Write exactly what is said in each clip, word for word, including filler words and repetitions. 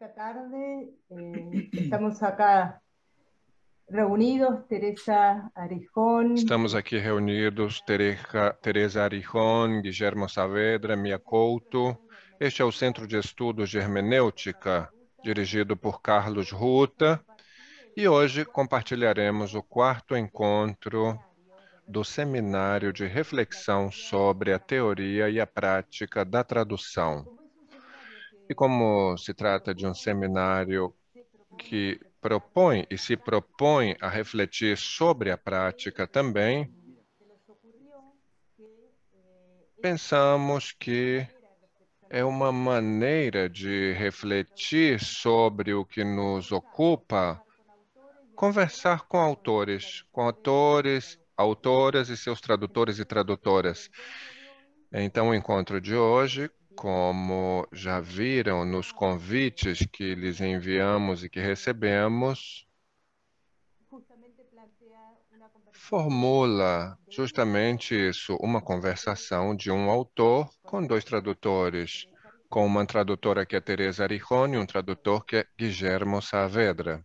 esta tarde. Eh, estamos acá reunidos, Teresa Arejón. Estamos aqui reunidos, Tereja- Teresa Arejón, Guilhermo Saavedra, Mia Couto. Este é o Centro de Estudos de Hermenêutica, dirigido por Carlos Ruta, e hoje compartilharemos o quarto encontro do Seminário de Reflexão sobre a Teoria e a Prática da Tradução. E como se trata de um seminário que propõe e se propõe a refletir sobre a prática também, pensamos que é uma maneira de refletir sobre o que nos ocupa, conversar com autores, com autores, autoras e seus tradutores e tradutoras. Então, o encontro de hoje, como já viram nos convites que lhes enviamos e que recebemos, formula justamente isso, uma conversação de um autor com dois tradutores, com uma tradutora que é Teresa Arejón e um tradutor que é Guilhermo Saavedra.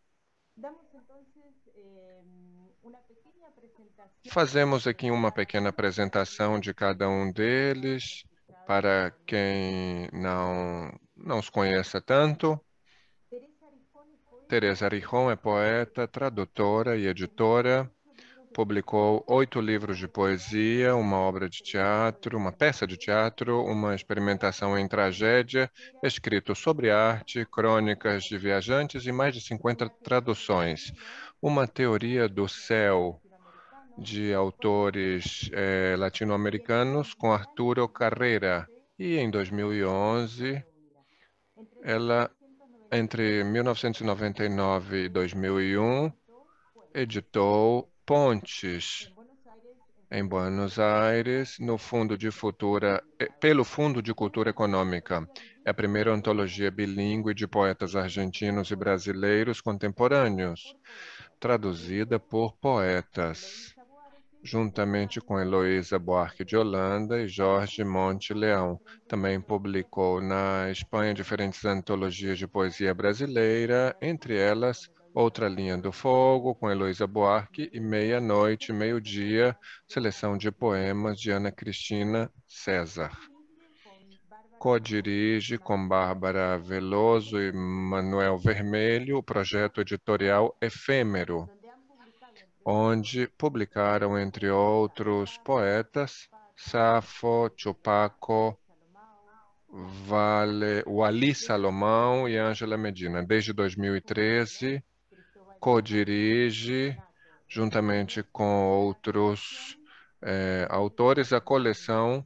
Fazemos aqui uma pequena apresentação de cada um deles, para quem não, não os conheça tanto. Teresa Arejón é poeta, tradutora e editora. Publicou oito livros de poesia, uma obra de teatro, uma peça de teatro, uma experimentação em tragédia, escrito sobre arte, crônicas de viajantes e mais de cinquenta traduções. Uma teoria do céu, de autores eh, latino-americanos, com Arturo Carrera. E em dois mil e onze, ela, entre mil novecentos e noventa e nove e dois mil e um, editou Pontes, em Buenos Aires, no Fundo de Futura, eh, pelo Fundo de Cultura Econômica. É a primeira antologia bilíngue de poetas argentinos e brasileiros contemporâneos, traduzida por poetas, juntamente com Heloísa Buarque de Holanda e Jorge Monte Leão. Também publicou na Espanha diferentes antologias de poesia brasileira, entre elas Outra Linha do Fogo, com Heloísa Buarque, e Meia-Noite, Meio-Dia, seleção de poemas de Ana Cristina César. Co-dirige com Bárbara Veloso e Manuel Vermelho o projeto editorial Efêmero, onde publicaram, entre outros poetas, Safo, Chupaco, Vale, Wally Salomão e Ângela Medina. Desde dois mil e treze, co-dirige, juntamente com outros eh, autores, a coleção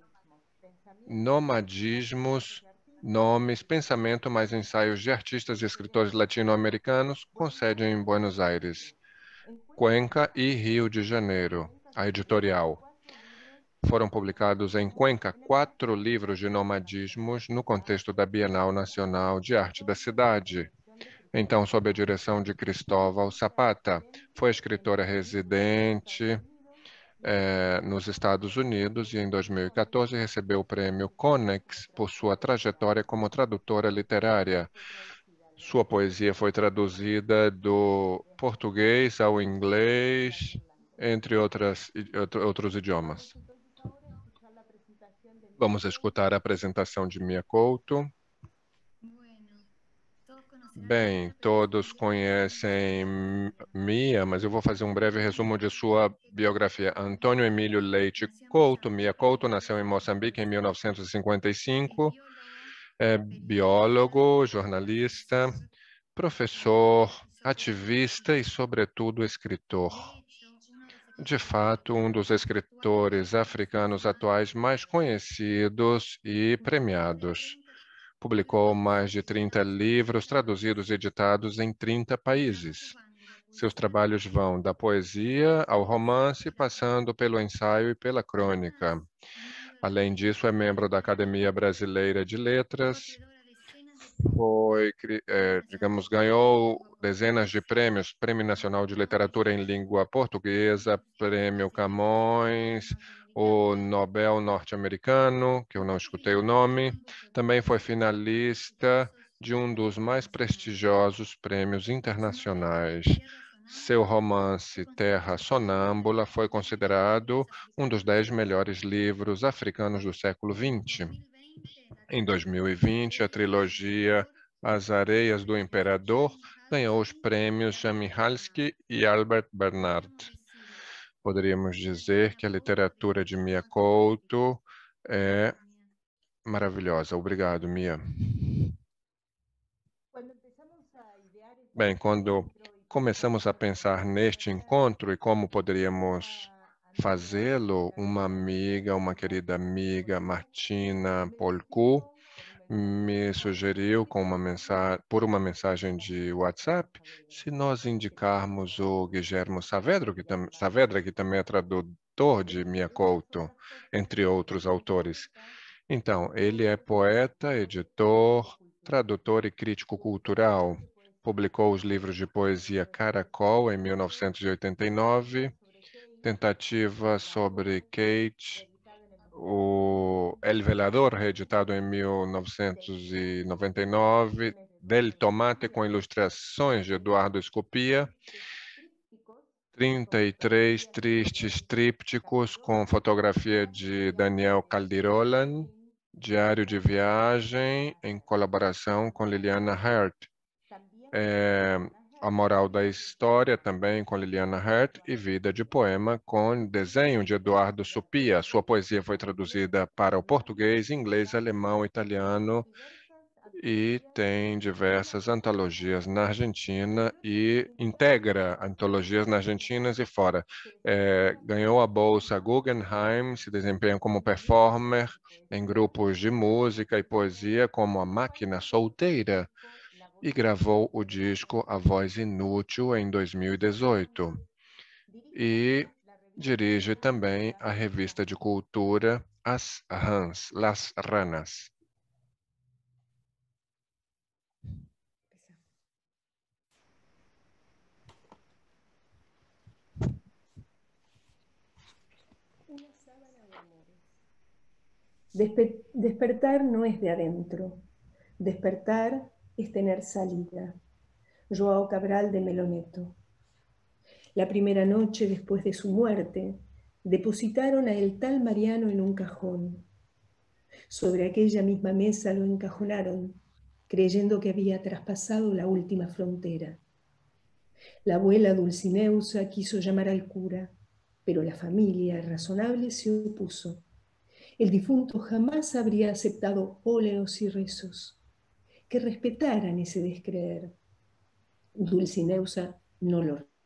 Nomadismos, Nomes, Pensamento mais Ensaios de Artistas e Escritores Latino-Americanos, com sede em Buenos Aires, Cuenca e Rio de Janeiro, a editorial. Foram publicados em Cuenca quatro livros de nomadismos no contexto da Bienal Nacional de Arte da cidade. Então, sob a direção de Cristóval Zapata, foi escritora residente eh, nos Estados Unidos e, em dois mil e quatorze, recebeu o prêmio Konex por sua trajetória como tradutora literária. Sua poesia foi traduzida do português ao inglês, entre outras, outros idiomas. Vamos escutar a apresentação de Mia Couto. Bem, todos conhecem Mia, mas eu vou fazer um breve resumo de sua biografia. Antônio Emílio Leite Couto. Mia Couto nasceu em Moçambique em mil novecentos e cinquenta e cinco. É biólogo, jornalista, professor, ativista e, sobretudo, escritor. De fato, um dos escritores africanos atuais mais conhecidos e premiados. Publicou mais de trinta livros, traduzidos e editados em trinta países. Seus trabalhos vão da poesia ao romance, passando pelo ensaio e pela crônica. Além disso, é membro da Academia Brasileira de Letras. Foi, é, digamos, ganhou dezenas de prêmios, Prêmio Nacional de Literatura em Língua Portuguesa, Prêmio Camões, o Nobel norte-americano, que eu não escutei o nome. Também foi finalista de um dos mais prestigiosos prêmios internacionais. Seu romance Terra Sonâmbula foi considerado um dos dez melhores livros africanos do século vinte. Em dois mil e vinte, a trilogia As Areias do Imperador ganhou os prêmios Jamihalski e Albert Bernard. Poderíamos dizer que a literatura de Mia Couto é maravilhosa. Obrigado, Mia. Bem, quando começamos a pensar neste encontro e como poderíamos fazê-lo, uma amiga, uma querida amiga, Martina Polku, me sugeriu com uma mensagem, por uma mensagem de WhatsApp, se nós indicarmos o Guilherme Saavedra, que, tam, Saavedra, que também é tradutor de Mia Couto, entre outros autores. Então, ele é poeta, editor, tradutor e crítico cultural. Publicou os livros de poesia Caracol, em mil novecentos e oitenta e nove, Tentativa sobre Kate, o El Velador, reeditado em mil novecentos e noventa e nove, Del Tomate, com ilustrações de Eduardo Scopia, trinta e três tristes trípticos com fotografia de Daniel Caldirolan, Diário de Viagem, em colaboração com Liliana Hert. É, A Moral da História, também com Liliana Hert, e Vida de Poema, com desenho de Eduardo Supia. Sua poesia foi traduzida para o português, inglês, alemão, italiano, e tem diversas antologias na Argentina e integra antologias na Argentina e fora. É, ganhou a bolsa Guggenheim, se desempenha como performer em grupos de música e poesia como A Máquina Solteira e gravou o disco A Voz Inútil em dois mil e dezoito. E dirige também a revista de cultura As Rãs, Las Ranas. Desper- despertar no es de adentro, despertar es tener salida. Joao Cabral de Meloneto. La primera noche después de su muerte, depositaron a el tal Mariano en un cajón. Sobre aquella misma mesa lo encajonaron, creyendo que había traspasado la última frontera. La abuela Dulcineusa quiso llamar al cura, pero la familia razonable se opuso. El difunto jamás habría aceptado óleos y rezos. Que respetaran ese descreer. Dulcineusa no lo respetó.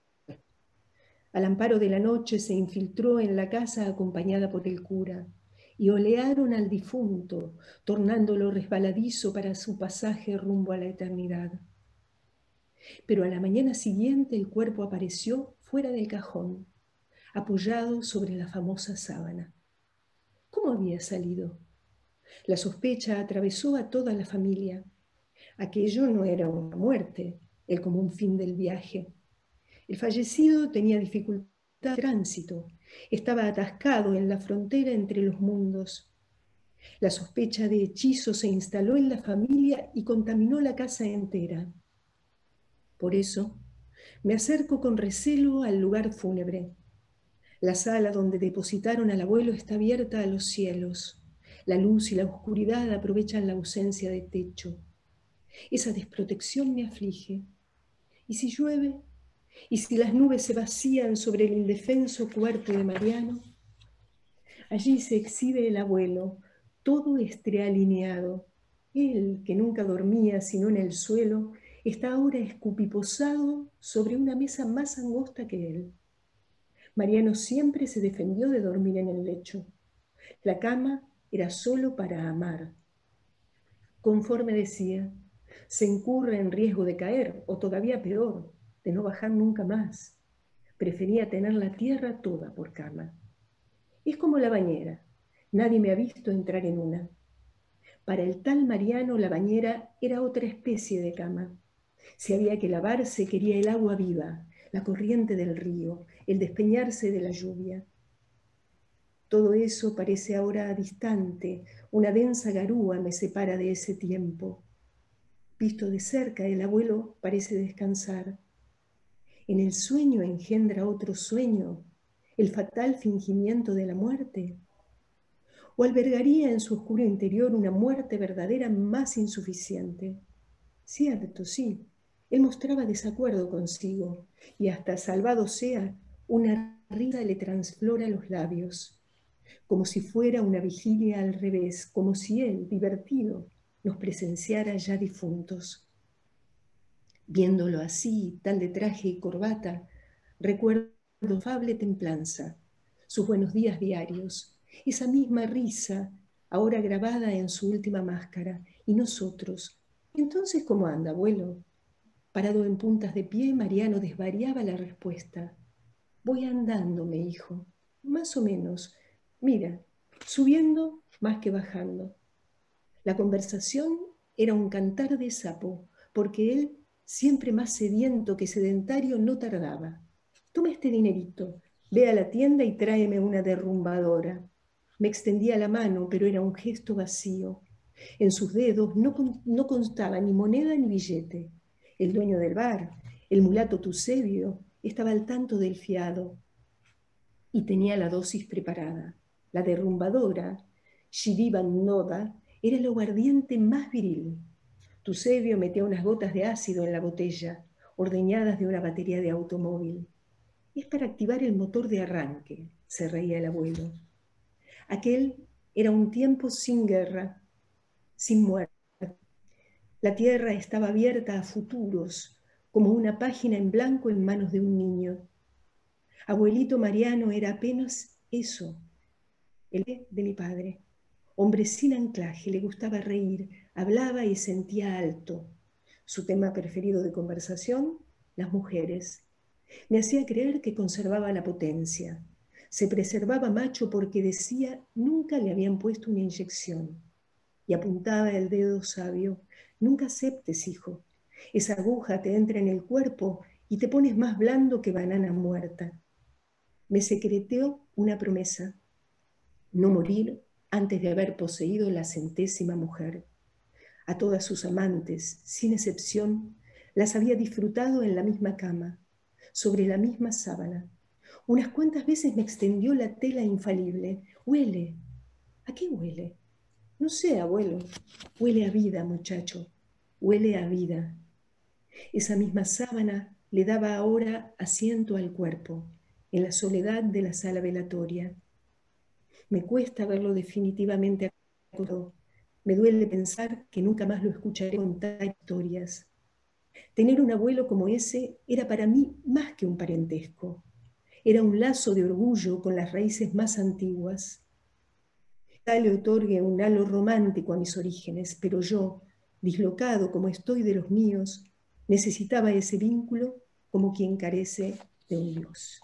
Al amparo de la noche se infiltró en la casa acompañada por el cura y olearon al difunto, tornándolo resbaladizo para su pasaje rumbo a la eternidad. Pero a la mañana siguiente el cuerpo apareció fuera del cajón, apoyado sobre la famosa sábana. ¿Cómo había salido? La sospecha atravesó a toda la familia. Aquello no era una muerte, el común fin del viaje. El fallecido tenía dificultad de tránsito, estaba atascado en la frontera entre los mundos. La sospecha de hechizo se instaló en la familia y contaminó la casa entera. Por eso, me acerco con recelo al lugar fúnebre. La sala donde depositaron al abuelo está abierta a los cielos. La luz y la oscuridad aprovechan la ausencia de techo. Esa desprotección me aflige. ¿Y si llueve? ¿Y si las nubes se vacían sobre el indefenso cuerpo de Mariano? Allí se exhibe el abuelo, todo estrialineado. Él, que nunca dormía sino en el suelo, está ahora escupiposado sobre una mesa más angosta que él. Mariano siempre se defendió de dormir en el lecho. La cama era solo para amar. Conforme decía, se incurre en riesgo de caer, o todavía peor, de no bajar nunca más. Prefería tener la tierra toda por cama. Es como la bañera. Nadie me ha visto entrar en una. Para el tal Mariano la bañera era otra especie de cama. Si había que lavarse, quería el agua viva, la corriente del río, el despeñarse de la lluvia. Todo eso parece ahora distante, una densa garúa me separa de ese tiempo. Visto de cerca, el abuelo parece descansar. En el sueño engendra otro sueño, el fatal fingimiento de la muerte. ¿O albergaría en su oscuro interior una muerte verdadera más insuficiente? Cierto, sí, él mostraba desacuerdo consigo, y hasta salvado sea, una risa le transflora los labios, como si fuera una vigilia al revés, como si él, divertido, nos presenciara ya difuntos. Viéndolo así, tal de traje y corbata, recuerdo su afable templanza, sus buenos días diarios, esa misma risa, ahora grabada en su última máscara, y nosotros. Entonces, ¿cómo anda, abuelo? Parado en puntas de pie, Mariano desvariaba la respuesta. Voy andando, me dijo, más o menos. Mira, subiendo más que bajando. La conversación era un cantar de sapo, porque él, siempre más sediento que sedentario, no tardaba. Toma este dinerito, ve a la tienda y tráeme una derrumbadora. Me extendía la mano, pero era un gesto vacío. En sus dedos no, no constaba ni moneda ni billete. El dueño del bar, el mulato Eusebio, estaba al tanto del fiado y tenía la dosis preparada. La derrumbadora, Shiriban Noda, era el aguardiente más viril. Eusebio metía unas gotas de ácido en la botella, ordeñadas de una batería de automóvil. Es para activar el motor de arranque, se reía el abuelo. Aquel era un tiempo sin guerra, sin muerte. La tierra estaba abierta a futuros, como una página en blanco en manos de un niño. Abuelito Mariano era apenas eso, el de mi padre. Hombre sin anclaje, le gustaba reír, hablaba y sentía alto. Su tema preferido de conversación, las mujeres. Me hacía creer que conservaba la potencia. Se preservaba macho porque decía nunca le habían puesto una inyección. Y apuntaba el dedo sabio. Nunca aceptes, hijo. Esa aguja te entra en el cuerpo y te pones más blando que banana muerta. Me secreteó una promesa. No morir antes de haber poseído la centésima mujer. A todas sus amantes, sin excepción, las había disfrutado en la misma cama, sobre la misma sábana. Unas cuantas veces me extendió la tela infalible. Huele. ¿A qué huele? No sé, abuelo. Huele a vida, muchacho. Huele a vida. Esa misma sábana le daba ahora asiento al cuerpo, en la soledad de la sala velatoria. Me cuesta verlo definitivamente acostado. Me duele pensar que nunca más lo escucharé contar historias. Tener un abuelo como ese era para mí más que un parentesco. Era un lazo de orgullo con las raíces más antiguas. Tal le otorgue un halo romántico a mis orígenes, pero yo, dislocado como estoy de los míos, necesitaba ese vínculo como quien carece de un Dios.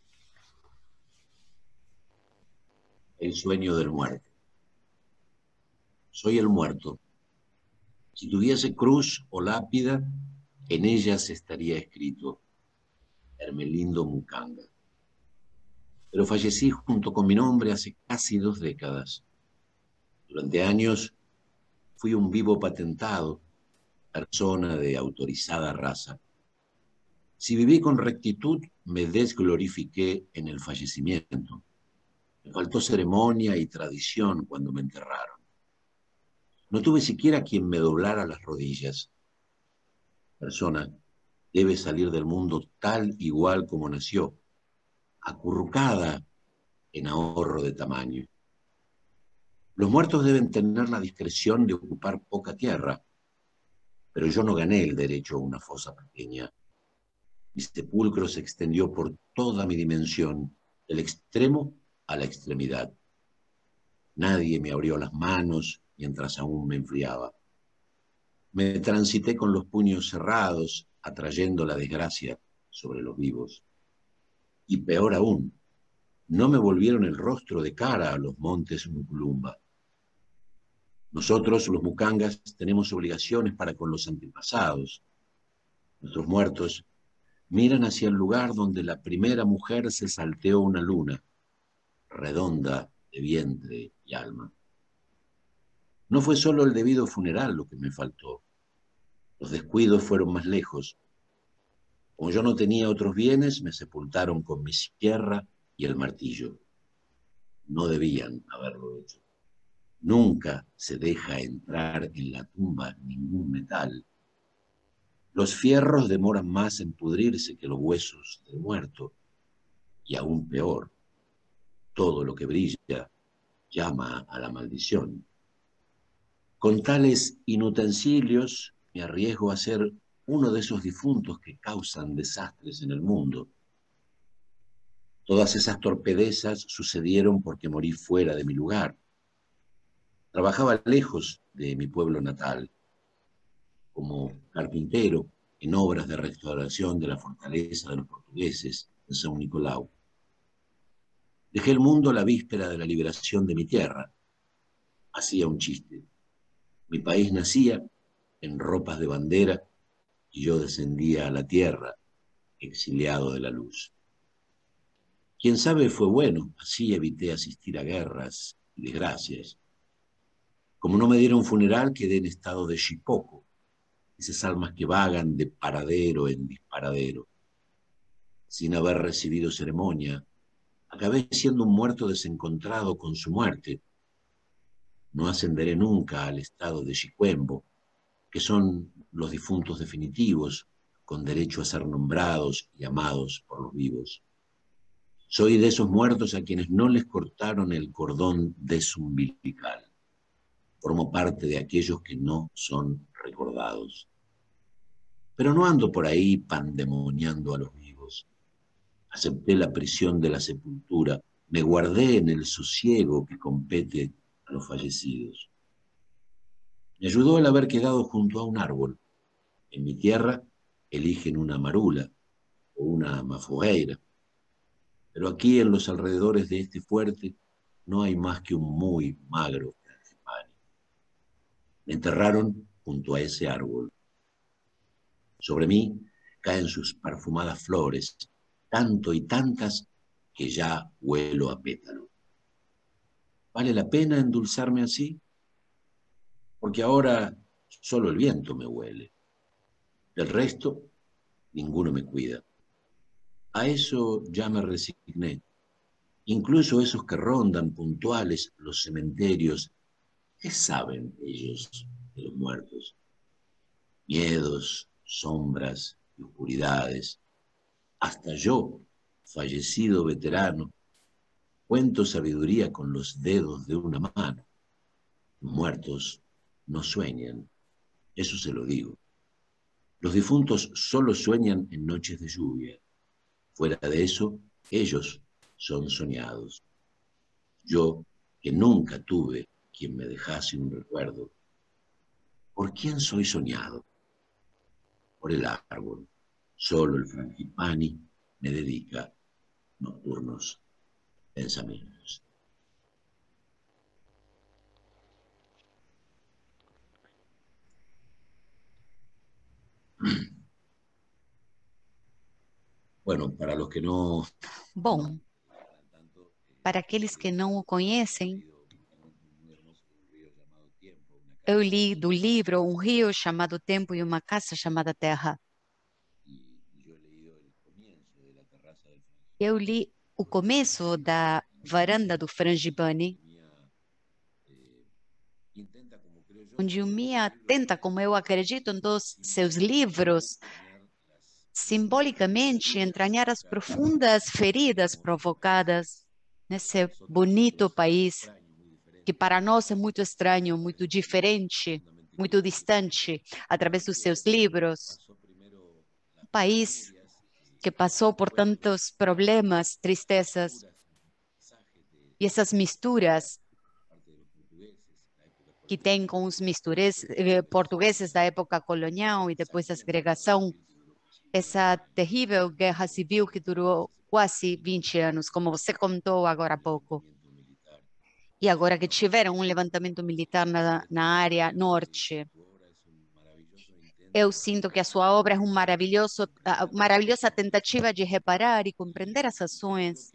El sueño del muerto. Soy el muerto. Si tuviese cruz o lápida, en ellas estaría escrito Hermelindo Mucanga. Pero fallecí junto con mi nombre hace casi dos décadas. Durante años fui un vivo patentado, persona de autorizada raza. Si viví con rectitud, me desglorifiqué en el fallecimiento. Me faltó ceremonia y tradición cuando me enterraron. No tuve siquiera quien me doblara las rodillas. Persona debe salir del mundo tal igual como nació, acurrucada en ahorro de tamaño. Los muertos deben tener la discreción de ocupar poca tierra, pero yo no gané el derecho a una fosa pequeña. Mi sepulcro se extendió por toda mi dimensión, del extremo a la extremidad. Nadie me abrió las manos mientras aún me enfriaba. Me transité con los puños cerrados, atrayendo la desgracia sobre los vivos. Y peor aún, no me volvieron el rostro de cara a los montes Muculumba. Nosotros, los mucangas, tenemos obligaciones para con los antepasados. Nuestros muertos miran hacia el lugar donde la primera mujer se salteó una luna, redonda de vientre y alma. No fue solo el debido funeral lo que me faltó. Los descuidos fueron más lejos. Como yo no tenía otros bienes, me sepultaron con mi sierra y el martillo. No debían haberlo hecho. Nunca se deja entrar en la tumba ningún metal. Los fierros demoran más en pudrirse que los huesos del muerto. Y aún peor, todo lo que brilla llama a la maldición. Con tales inutensilios me arriesgo a ser uno de esos difuntos que causan desastres en el mundo. Todas esas torpedezas sucedieron porque morí fuera de mi lugar. Trabajaba lejos de mi pueblo natal, como carpintero en obras de restauración de la fortaleza de los portugueses en São Nicolau. Dejé el mundo la víspera de la liberación de mi tierra. Hacía un chiste. Mi país nacía en ropas de bandera y yo descendía a la tierra, exiliado de la luz. Quien sabe fue bueno, así evité asistir a guerras y desgracias. Como no me dieron funeral, quedé en estado de shipoco, esas almas que vagan de paradero en disparadero. Sin haber recibido ceremonia, acabé siendo un muerto desencontrado con su muerte. No ascenderé nunca al estado de Shicuembo, que son los difuntos definitivos, con derecho a ser nombrados y amados por los vivos. Soy de esos muertos a quienes no les cortaron el cordón desumbilical. Formo parte de aquellos que no son recordados. Pero no ando por ahí pandemoniando a los vivos. Acepté la prisión de la sepultura, me guardé en el sosiego que compete a los fallecidos. Me ayudó el haber quedado junto a un árbol. En mi tierra eligen una marula o una mafogueira, pero aquí en los alrededores de este fuerte no hay más que un muy magro frangipani. Me enterraron junto a ese árbol. Sobre mí caen sus perfumadas flores, tanto y tantas que ya huelo a pétalo. ¿Vale la pena endulzarme así? Porque ahora solo el viento me huele. Del resto, ninguno me cuida. A eso ya me resigné. Incluso esos que rondan puntuales los cementerios, ¿qué saben ellos de los muertos? Miedos, sombras y oscuridades. Hasta yo, fallecido veterano, cuento sabiduría con los dedos de una mano. Los muertos no sueñan, eso se lo digo. Los difuntos solo sueñan en noches de lluvia. Fuera de eso, ellos son soñados. Yo, que nunca tuve quien me dejase un recuerdo, ¿por quién soy soñado? Por el árbol. Solo el frangipani me dedica nocturnos pensamientos. Bueno, para los que no... Bom, para aqueles que não o conhecem, eu li do livro Um Rio Chamado Tempo e Uma Casa Chamada Terra. Eu li o começo da varanda do Frangipani, onde o Mia tenta, como eu acredito em todos seus livros, simbolicamente entranhar as profundas feridas provocadas nesse bonito país, que para nós é muito estranho, muito diferente, muito distante, através dos seus livros. Um país que passou por tantos problemas, tristezas, e essas misturas que tem com os mistures, eh, portugueses da época colonial e depois da segregação, essa terrível guerra civil que durou quase vinte anos, como você contou agora há pouco. E agora que tiveram um levantamento militar na, na área norte. Eu sinto que a sua obra é uma maravilhoso, uh, maravilhosa tentativa de reparar e compreender as ações.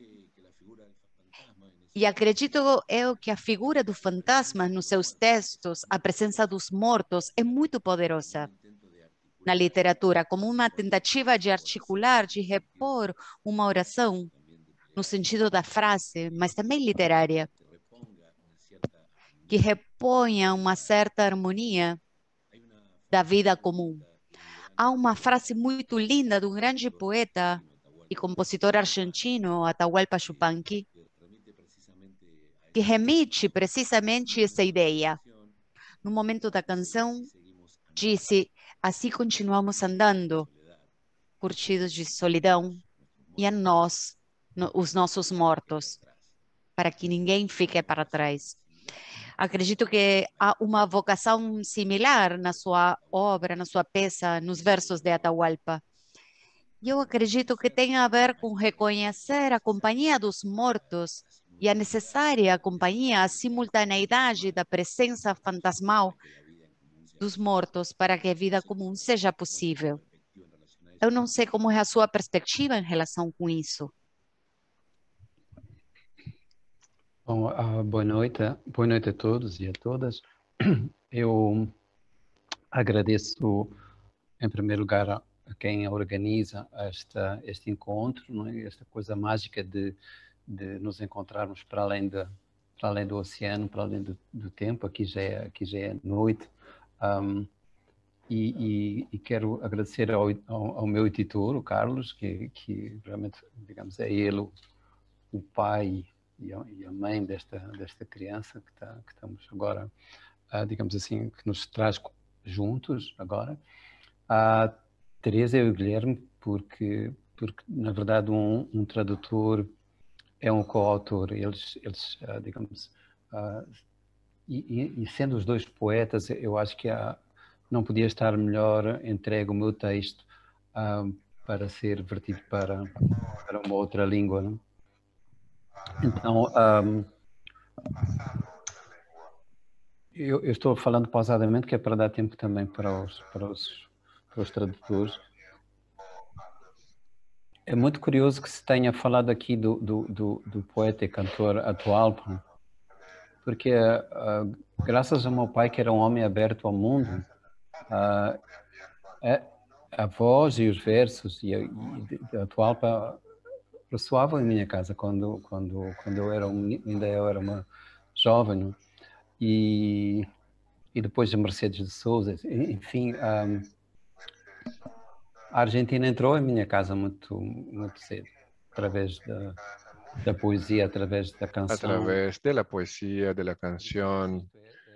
E acredito eu que a figura do fantasma nos seus textos, a presença dos mortos, é muito poderosa. na literatura, como uma tentativa de articular, de repor uma oração, no sentido da frase, mas também literária, que reponha uma certa harmonia da vida comum. Há uma frase muito linda de um grande poeta e compositor argentino, Atahualpa Yupanqui, que remete precisamente essa ideia. No momento da canção, disse: assim continuamos andando, curtidos de solidão, e a nós, no, os nossos mortos, para que ninguém fique para trás. Acredito que há uma vocação similar na sua obra, na sua peça, nos versos de Atahualpa. Eu acredito que tem a ver com reconhecer a companhia dos mortos e a necessária companhia, a simultaneidade da presença fantasmal dos mortos para que a vida comum seja possível. Eu não sei como é a sua perspectiva em relação com isso. Bom, uh, boa noite, boa noite a todos e a todas. Eu agradeço, em primeiro lugar, a quem organiza esta, este encontro, não é? Esta coisa mágica de, de nos encontrarmos para além, de, para além do oceano, para além do, do tempo. Aqui já é, aqui já é noite. Um, e, e, e quero agradecer ao, ao, ao meu editor, o Carlos, que, que realmente, digamos, é ele o, o pai e a, e a mãe desta, desta criança que, tá, que estamos agora, uh, digamos assim, que nos traz juntos agora. A Teresa e o Guilherme, porque, porque na verdade, um, um tradutor é um coautor. Eles, eles uh, digamos, uh, e, e sendo os dois poetas, eu acho que há, não podia estar melhor entregue o meu texto uh, para ser vertido para, para uma outra língua, não? Então, um, eu, eu estou falando pausadamente, que é para dar tempo também para os, para os, para os tradutores. É muito curioso que se tenha falado aqui do, do, do, do poeta e cantor Atahualpa, porque uh, graças ao meu pai, que era um homem aberto ao mundo, uh, a, a voz e os versos e, e Atahualpa ressoavam em minha casa quando, quando, quando eu era um, ainda eu era uma jovem, e, e depois a Mercedes de Souza, enfim, um, a Argentina entrou em minha casa muito, muito cedo, através da, da poesia, através da canção. A través de la poesía, de la canción.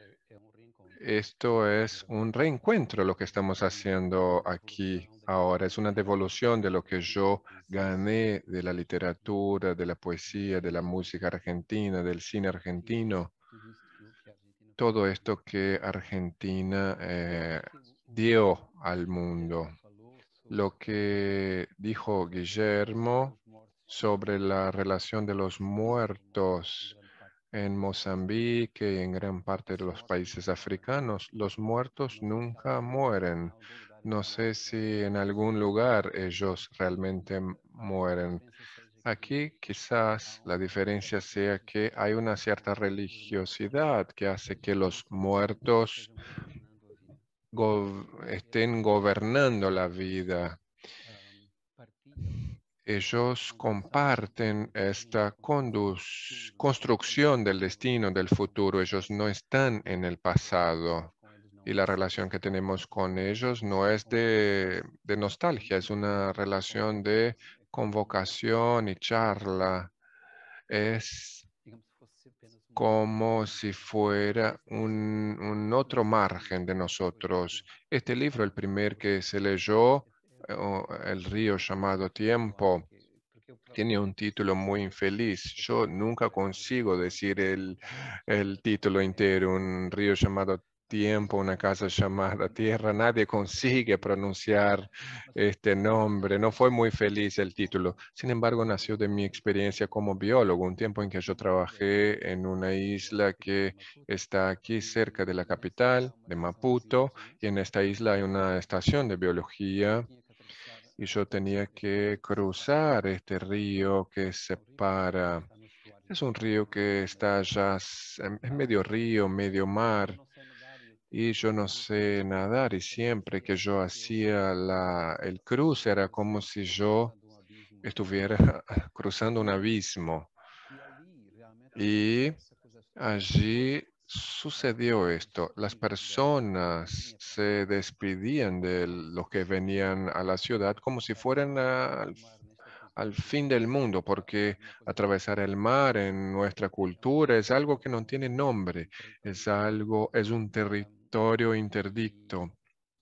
Esto es un reencuentro lo que estamos haciendo aquí ahora. Es una devolución de lo que yo gané de la literatura, de la poesía, de la música argentina, del cine argentino. Todo esto que Argentina eh, dio al mundo. Lo que dijo Guillermo sobre la relación de los muertos en Mozambique y en gran parte de los países africanos, los muertos nunca mueren. No sé si en algún lugar ellos realmente mueren. Aquí quizás la diferencia sea que hay una cierta religiosidad que hace que los muertos go- estén gobernando la vida. Ellos comparten esta construcción del destino, del futuro. Ellos no están en el pasado. Y la relación que tenemos con ellos no es de, de nostalgia, es una relación de convocación y charla. Es como si fuera un, un otro margen de nosotros. Este libro, el primer que se leyó, El río llamado Tiempo, tiene un título muy infeliz. Yo nunca consigo decir el, el título entero. Un río llamado Tiempo, una casa llamada Tierra. Nadie consigue pronunciar este nombre. No fue muy feliz el título. Sin embargo, nació de mi experiencia como biólogo. Un tiempo en que yo trabajé en una isla que está aquí cerca de la capital, de Maputo. Y en esta isla hay una estación de biología. Y yo tenía que cruzar este río que separa. Es un río que está ya, es medio río, medio mar. y yo no sé nadar y siempre que yo hacía la, el cruce era como si yo estuviera cruzando un abismo. Y allí sucedió esto. Las personas se despedían de los que venían a la ciudad como si fueran al, al fin del mundo, porque atravesar el mar en nuestra cultura es algo que no tiene nombre, es algo, es un territorio interdicto.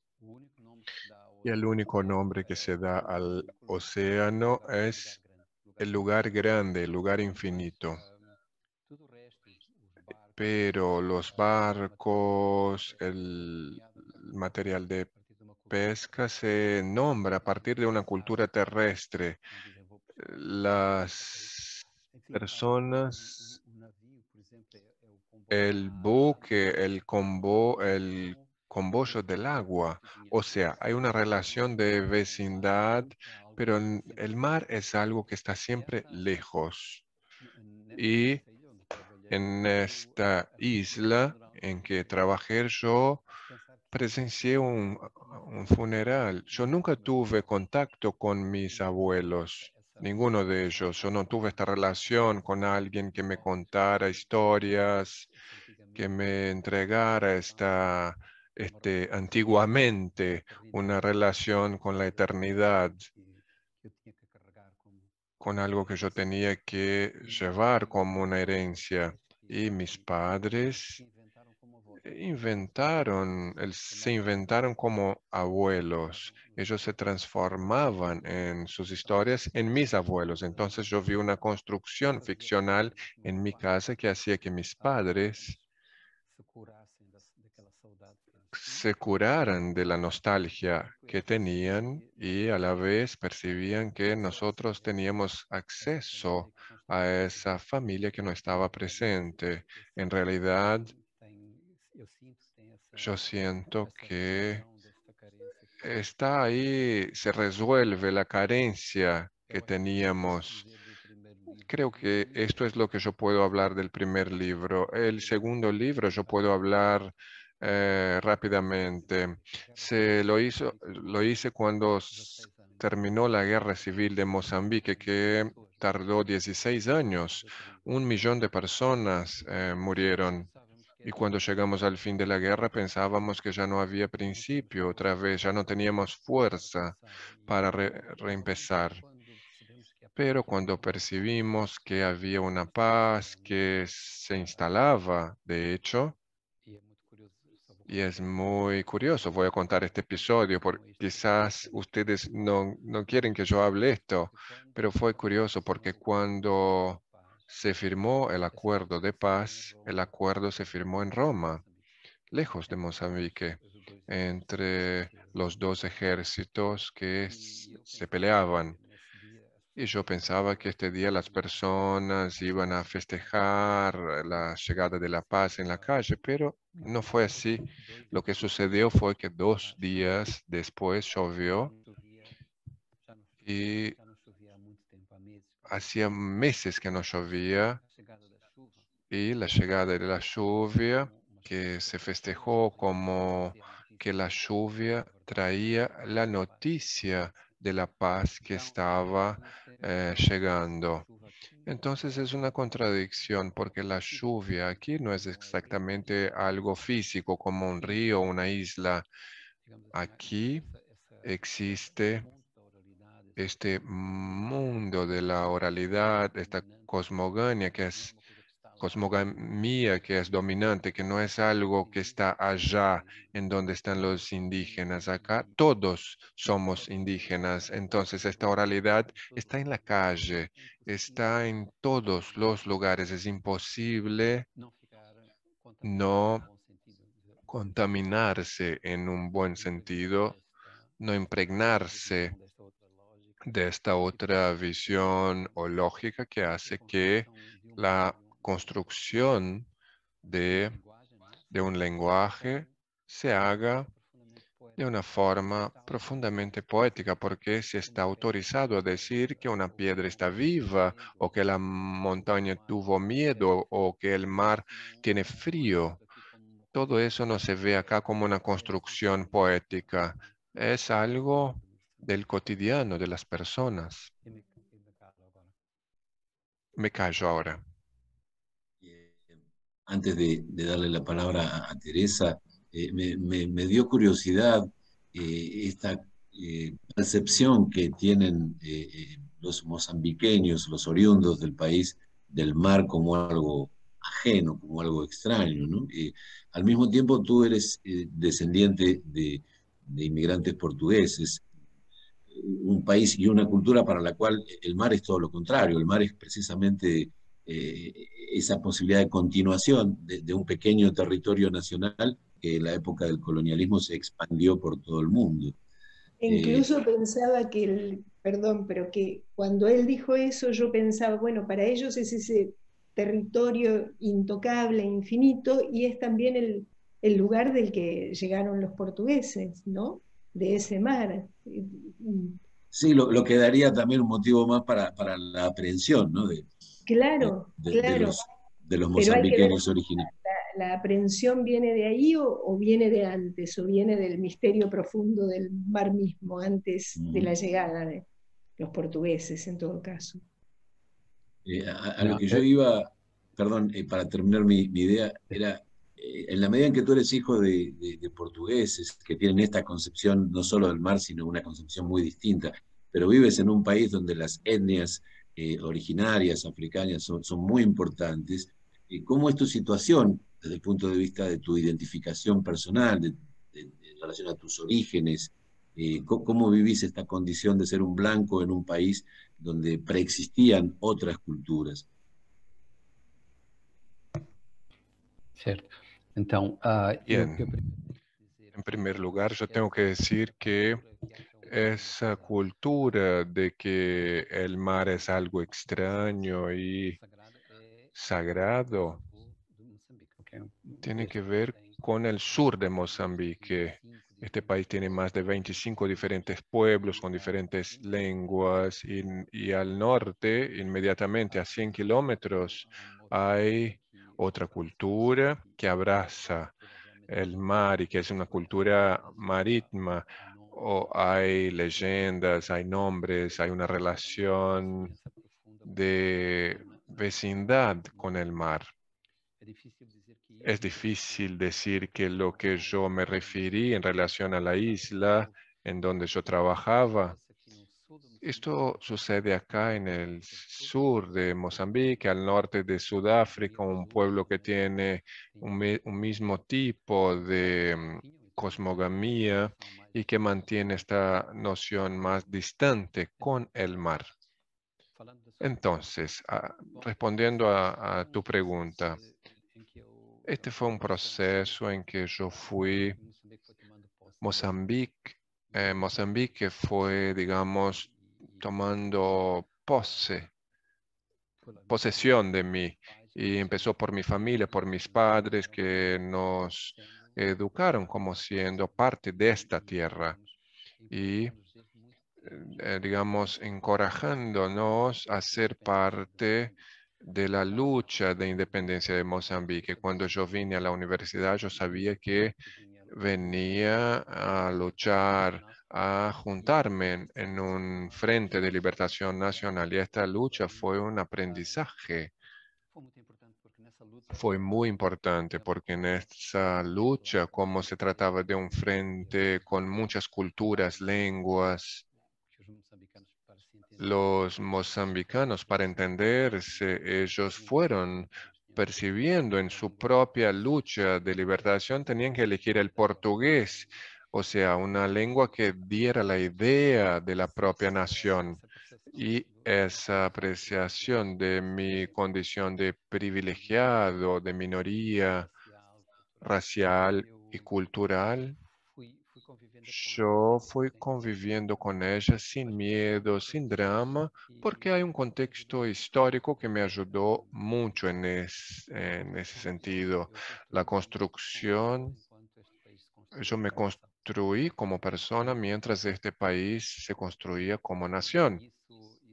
Y el único nombre que se da al océano es el lugar grande, el lugar infinito. Pero los barcos, el material de pesca se nombra a partir de una cultura terrestre. Las personas, el buque, el combo, el convoyo del agua. O sea, hay una relación de vecindad, pero en- el mar es algo que está siempre lejos. Y en esta isla en que trabajé yo, presencié un, un funeral. Yo nunca tuve contacto con mis abuelos, ninguno de ellos. Yo no tuve esta relación con alguien que me contara historias, que me entregara esta, este, antiguamente una relación con la eternidad, con algo que yo tenía que llevar como una herencia. Y mis padres inventaron, el- se inventaron como abuelos. Ellos se transformaban en sus historias en mis abuelos. Entonces yo vi una construcción ficcional en mi casa que hacía que mis padres se curaran de la nostalgia que tenían y a la vez percibían que nosotros teníamos acceso a esa familia que no estaba presente. En realidad, yo siento que está ahí, se resuelve la carencia que teníamos. Creo que esto es lo que yo puedo hablar del primer libro. El segundo libro yo puedo hablar eh, rápidamente. Se lo hizo, lo hice cuando s- terminó la guerra civil de Mozambique, que tardó dieciséis años. Un millón de personas eh, murieron. Y cuando llegamos al fin de la guerra pensábamos que ya no había principio, otra vez, ya no teníamos fuerza para re- reempezar. Pero cuando percibimos que había una paz que se instalaba, de hecho, y es muy curioso, voy a contar este episodio, porque quizás ustedes no, no quieren que yo hable esto, pero fue curioso porque cuando se firmó el acuerdo de paz, el acuerdo se firmó en Roma, lejos de Mozambique, entre los dos ejércitos que s- se peleaban. Y yo pensaba que este día las personas iban a festejar la llegada de la paz en la calle, pero no fue así. Lo que sucedió fue que dos días después llovió y hacía meses que no llovía, y la llegada de la lluvia, que se festejó como que la lluvia traía la noticia de la paz que estaba eh, llegando. Entonces es una contradicción porque la lluvia aquí no es exactamente algo físico como un río o una isla. Aquí existe este mundo de la oralidad, esta cosmogonía que es cosmogamía que es dominante, que no es algo que está allá en donde están los indígenas. Acá todos somos indígenas, entonces esta oralidad está en la calle, está en todos los lugares. Es imposible no contaminarse en un buen sentido, no impregnarse de esta otra visión o lógica que hace que la construcción de, de un lenguaje se haga de una forma profundamente poética, porque se está autorizado a decir que una piedra está viva, o que la montaña tuvo miedo, o que el mar tiene frío. todo eso no se ve acá como una construcción poética. Es algo del cotidiano de las personas. Me callo ahora. Antes de, de darle la palabra a, a Teresa, eh, me, me, me dio curiosidad eh, esta eh, percepción que tienen eh, eh, los mozambiqueños, los oriundos del país, del mar como algo ajeno, como algo extraño, ¿no? Eh, al mismo tiempo tú eres eh, descendiente de, de inmigrantes portugueses, un país y una cultura para la cual el mar es todo lo contrario. El mar es precisamente eh, esa posibilidad de continuación de, de un pequeño territorio nacional que en la época del colonialismo se expandió por todo el mundo. E incluso eh, pensaba que, el, perdón, pero que cuando él dijo eso, yo pensaba, bueno, para ellos es ese territorio intocable, infinito, y es también el, el lugar del que llegaron los portugueses, ¿no? De ese mar. Sí, lo, lo que daría también un motivo más para, para la aprehensión, ¿no? De, claro, de, claro. De los, de los mozambiqueños originales. La, la aprehensión viene de ahí o, o viene de antes, o viene del misterio profundo del mar mismo, antes mm. de la llegada de los portugueses, en todo caso. Eh, a, a lo que yo iba, perdón, eh, para terminar mi, mi idea, era, eh, en la medida en que tú eres hijo de, de, de portugueses, que tienen esta concepción no solo del mar, sino una concepción muy distinta, pero vives en un país donde las etnias eh, originarias, africanas, son, son muy importantes, eh, ¿cómo es tu situación desde el punto de vista de tu identificación personal, de, de, de, en relación a tus orígenes? Eh, ¿cómo, ¿Cómo vivís esta condición de ser un blanco en un país donde preexistían otras culturas? Certo. Então, uh, Bien. Eu, eu... En primer lugar, yo tengo que decir que esa cultura de que el mar es algo extraño y sagrado tiene que ver con el sur de Mozambique. Este país tiene más de veinticinco diferentes pueblos con diferentes lenguas y, y al norte, inmediatamente a cien kilómetros, hay otra cultura que abraza el mar y que es una cultura marítima. O hay leyendas, hay nombres, hay una relación de vecindad con el mar. Es difícil decir que lo que yo me referí en relación a la isla en donde yo trabajaba, esto sucede acá en el sur de Mozambique, al norte de Sudáfrica, un pueblo que tiene un, un mismo tipo de um, cosmogamía y que mantiene esta noción más distante con el mar. Entonces, a, respondiendo a, a tu pregunta, este fue un proceso en que yo fui, Mozambique, eh, Mozambique fue, digamos, tomando pose, posesión de mí. Y empezó por mi familia, por mis padres que nos educaron como siendo parte de esta tierra. Y, eh, digamos, encorajándonos a ser parte de la lucha de independencia de Mozambique. Cuando yo vine a la universidad, yo sabía que venía a luchar, a juntarme en, en un frente de liberación nacional. Y esta lucha fue un aprendizaje. Fue muy importante porque en esa lucha, como se trataba de un frente con muchas culturas, lenguas, los mozambicanos, para entenderse, ellos fueron percibiendo en su propia lucha de liberación, tenían que elegir el portugués, o sea, una lengua que diera la idea de la propia nación. Y esa apreciación de mi condición de privilegiado, de minoría racial y cultural, yo fui conviviendo con ella sin miedo, sin drama, porque hay un contexto histórico que me ayudó mucho en, es, en ese sentido. La construcción, yo me construí como persona mientras este país se construía como nación.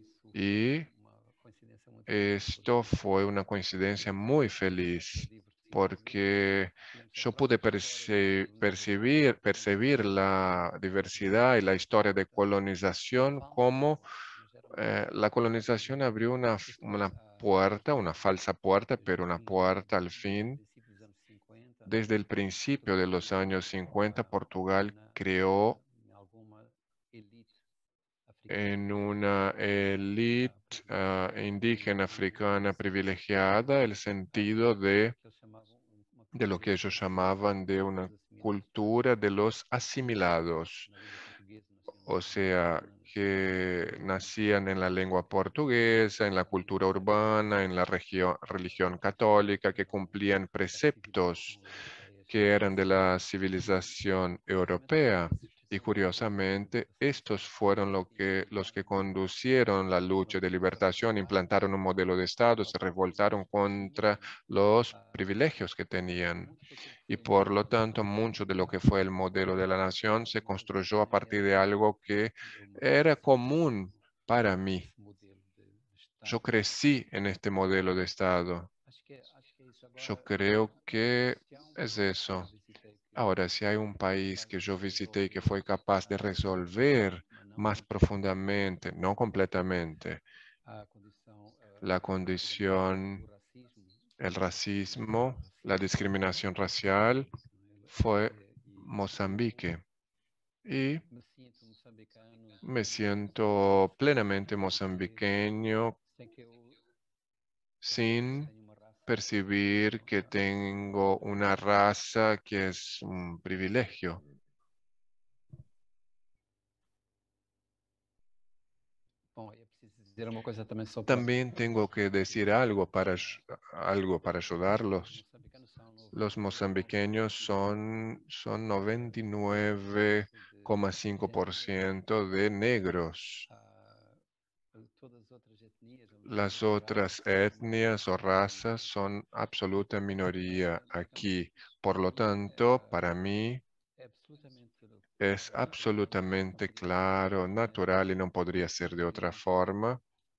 Y esto fue una coincidencia muy feliz, porque yo pude perce percibir, percibir la diversidad y la historia de colonización como eh, la colonización abrió una, una puerta, una falsa puerta, pero una puerta al fin. Desde el principio de los años cincuenta, Portugal creó en una élite uh, indígena africana privilegiada el sentido de, de lo que ellos llamaban de una cultura de los asimilados, o sea, que nacían en la lengua portuguesa, en la cultura urbana, en la región, religión católica, que cumplían preceptos que eran de la civilización europea. Y curiosamente, estos fueron lo que, los que conducieron la lucha de liberación, implantaron un modelo de Estado, se revoltaron contra los privilegios que tenían. Y por lo tanto, mucho de lo que fue el modelo de la nación se construyó a partir de algo que era común para mí. Yo crecí en este modelo de Estado. Yo creo que es eso. Ahora, si hay un país que yo visité y que fue capaz de resolver más profundamente, no completamente, la condición, el racismo, la discriminación racial, fue Mozambique. Y me siento plenamente mozambiqueño sin percibir que tengo una raza que es un privilegio. También tengo que decir algo para, algo para ayudarlos. Los mozambiqueños son, son noventa y nueve coma cinco por ciento de negros. Las otras etnias o razas son absoluta minoría aquí. Por lo tanto, para mí es absolutamente claro, natural y no podría ser de otra forma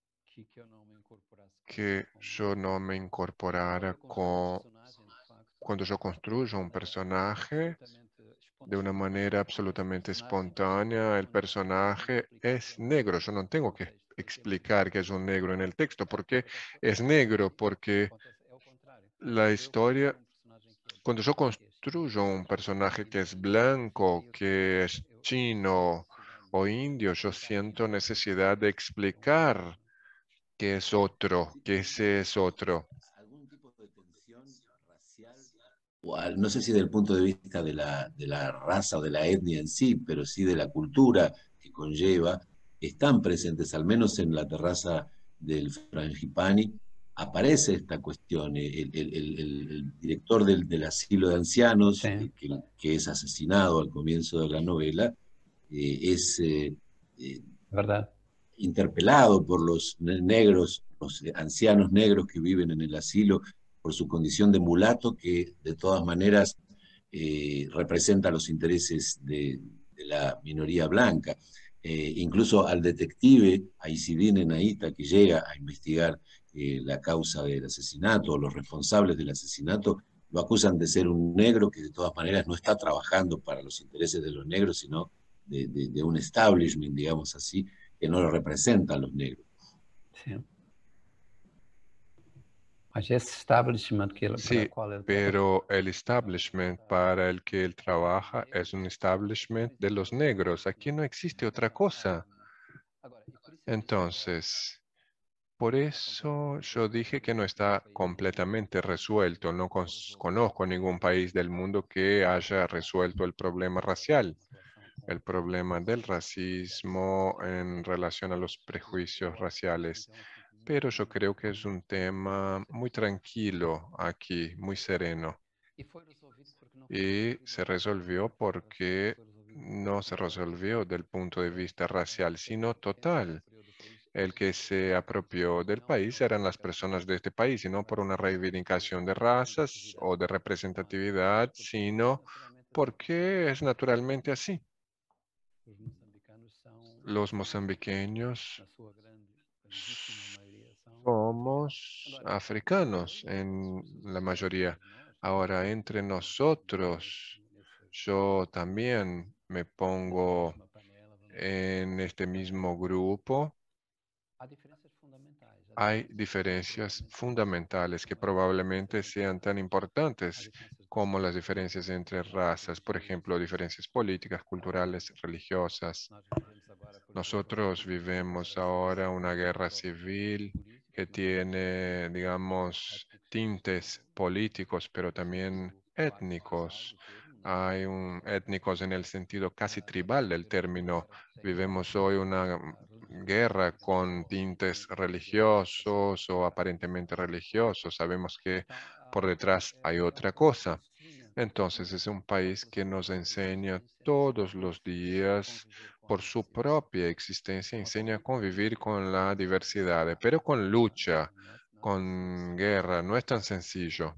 que yo no me incorporara con, cuando yo construyo un personaje de una manera absolutamente espontánea. El personaje es negro. Yo no tengo que explicar que es un negro en el texto. ¿Por qué es negro? Porque la historia, cuando yo construyo un personaje que es blanco, que es chino o indio, yo siento necesidad de explicar que es otro, que ese es otro. ¿Algún tipo de tensión racial? O al, no sé si del punto de vista de la, de la raza o de la etnia en sí, pero sí de la cultura que conlleva, están presentes, al menos en la terraza del Frangipani, aparece esta cuestión. El, el, el, el director del, del asilo de ancianos, Sí. eh, que, que es asesinado al comienzo de la novela, eh, es... Eh, eh, ¿Verdad? interpelado por los negros, los ancianos negros que viven en el asilo, por su condición de mulato, que de todas maneras eh, representa los intereses de, de la minoría blanca. Eh, incluso al detective Aisidine Naita, que llega a investigar eh, la causa del asesinato, o los responsables del asesinato, lo acusan de ser un negro que de todas maneras no está trabajando para los intereses de los negros, sino de, de, de un establishment, digamos así, que no lo representan los negros. Sí. Ese establishment que, para Sí, el cual él pero el establishment para el que él trabaja es un establishment de los negros. Aquí no existe otra cosa. Entonces, por eso yo dije que no está completamente resuelto. No conozco ningún país del mundo que haya resuelto el problema racial, el problema del racismo en relación a los prejuicios raciales. Pero yo creo que es un tema muy tranquilo aquí, muy sereno. Y se resolvió porque no se resolvió del punto de vista racial, sino total. El que se apropió del país eran las personas de este país, y no por una reivindicación de razas o de representatividad, sino porque es naturalmente así. Los mozambiqueños somos africanos en la mayoría. Ahora, entre nosotros, yo también me pongo en este mismo grupo. Hay diferencias fundamentales que probablemente sean tan importantes como las diferencias entre razas, por ejemplo, diferencias políticas, culturales, religiosas. Nosotros vivimos ahora una guerra civil que tiene, digamos, tintes políticos, pero también étnicos. Hay un, étnicos en el sentido casi tribal del término. Vivimos hoy una guerra con tintes religiosos o aparentemente religiosos. Sabemos que por detrás hay otra cosa. Entonces es un país que nos enseña todos los días, por su propia existencia, enseña a convivir con la diversidad, pero con lucha, con guerra. No es tan sencillo.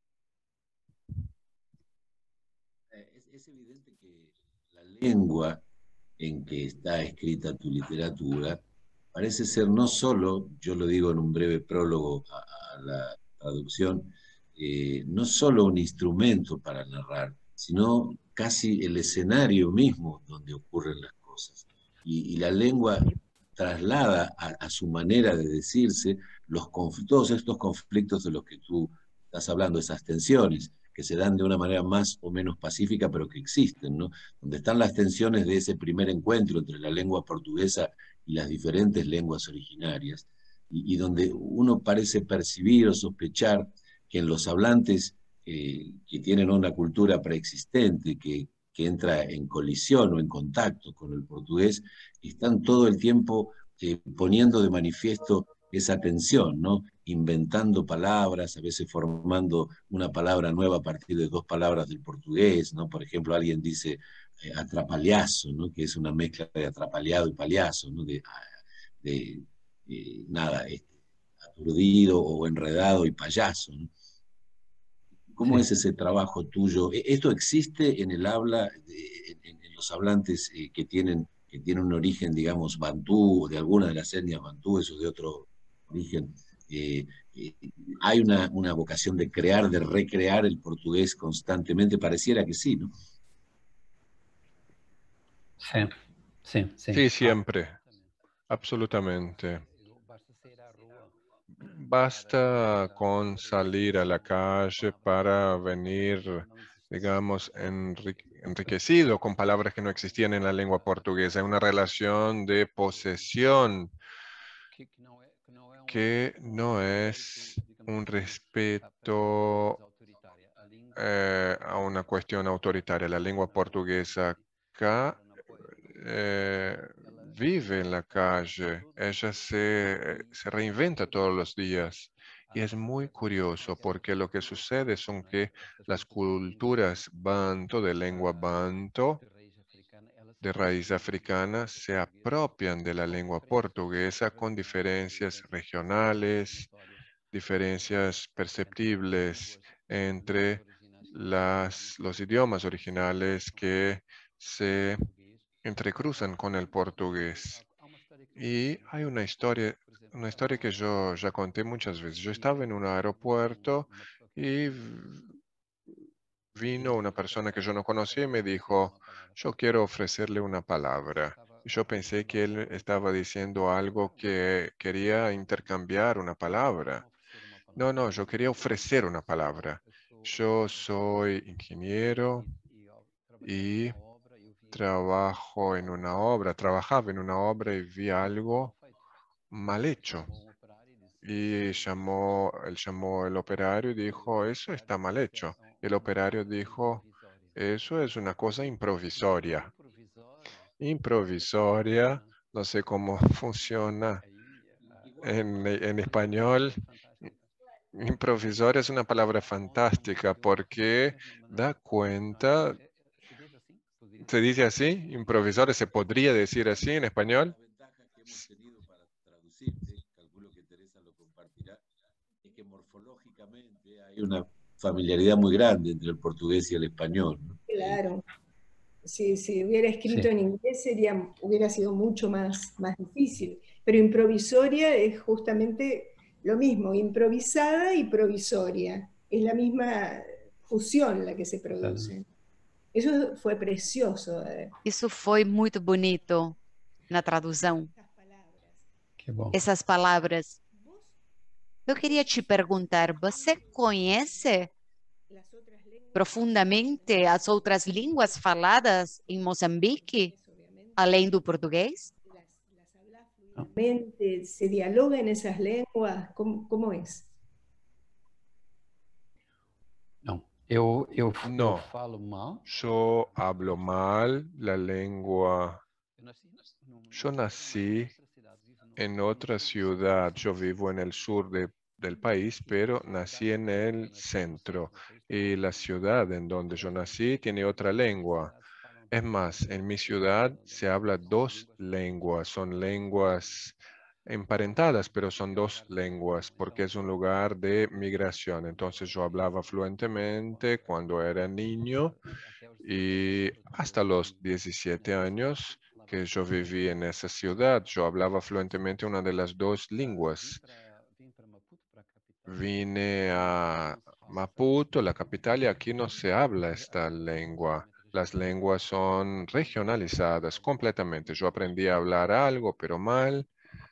Es, es evidente que la lengua en que está escrita tu literatura parece ser no solo, yo lo digo en un breve prólogo a, a la traducción, eh, no solo un instrumento para narrar, sino casi el escenario mismo donde ocurren las cosas. Y, y la lengua traslada a, a, su manera de decirse los todos estos conflictos de los que tú estás hablando, esas tensiones que se dan de una manera más o menos pacífica, pero que existen, ¿no? Donde están las tensiones de ese primer encuentro entre la lengua portuguesa y las diferentes lenguas originarias, y, y donde uno parece percibir o sospechar que en los hablantes eh, que tienen una cultura preexistente, que, que entra en colisión o en contacto con el portugués, están todo el tiempo eh, poniendo de manifiesto esa tensión, ¿no? Inventando palabras, a veces formando una palabra nueva a partir de dos palabras del portugués, ¿no? Por ejemplo, alguien dice eh, atrapalhazo, ¿no? Que es una mezcla de atrapaleado y paliazo, ¿no? De, de, de nada, este, aturdido o enredado y payaso, ¿no? ¿Cómo sí. es ese trabajo tuyo? ¿Esto existe en el habla, de, en, en los hablantes eh, que tienen que tienen un origen, digamos, bantú, o de alguna de las etnias bantúes o de otro origen? Eh, eh, ¿Hay una, una vocación de crear, de recrear el portugués constantemente? Pareciera que sí, ¿no? Sí, sí, sí. Sí, siempre. Absolutamente. Basta con salir a la calle para venir, digamos, enrique enriquecido con palabras que no existían en la lengua portuguesa. Hay una relación de posesión que no es un respeto eh, a una cuestión autoritaria. La lengua portuguesa acá eh, vive en la calle, ella se, se reinventa todos los días. Y es muy curioso porque lo que sucede son que las culturas banto, de lengua banto, de raíz africana, se apropian de la lengua portuguesa con diferencias regionales, diferencias perceptibles entre las, los idiomas originales que se entrecruzan con el portugués. Y hay una historia, una historia que yo ya conté muchas veces. Yo estaba en un aeropuerto y vino una persona que yo no conocía y me dijo, yo quiero ofrecerle una palabra. Y yo pensé que él estaba diciendo algo que quería intercambiar una palabra. No, no, yo quería ofrecer una palabra. Yo soy ingeniero y trabajo en una obra, trabajaba en una obra y vi algo mal hecho. Y llamó, él llamó al operario y dijo, eso está mal hecho. El operario dijo, eso es una cosa improvisoria. Improvisoria, no sé cómo funciona en, en español. Improvisoria es una palabra fantástica porque da cuenta. ¿Se dice así? ¿Improvisoria se podría decir así en español? La ventaja que hemos tenido para traducirte, calculo que Teresa lo compartirá, es que morfológicamente hay una familiaridad muy grande entre el portugués y el español, ¿no? Claro. Si, si hubiera escrito sí. en inglés sería, hubiera sido mucho más, más difícil. Pero improvisoria es justamente lo mismo, improvisada y provisoria. Es la misma fusión la que se produce. Eso fue precioso. Isso foi muito bonito na tradução. Que bom. Essas palavras. Eu queria te perguntar, você conhece profundamente as outras línguas faladas em Moçambique, além do português? ¿Se dialoga en esas lenguas? ¿Cómo, cómo es? Não, eu, eu, Não. eu falo mal. Yo hablo mal la lengua. Yo nací en otra ciudad. Yo vivo en el sur de, del país, pero nací en el centro. Y la ciudad en donde yo nací tiene otra lengua. Es más, en mi ciudad se habla dos lenguas. Son lenguas emparentadas, pero son dos lenguas porque es un lugar de migración. Entonces yo hablaba fluentemente cuando era niño y hasta los diecisiete años que yo viví en esa ciudad, yo hablaba fluentemente una de las dos lenguas. Vine a Maputo, la capital, y aquí no se habla esta lengua. Las lenguas son regionalizadas completamente. Yo aprendí a hablar algo, pero mal.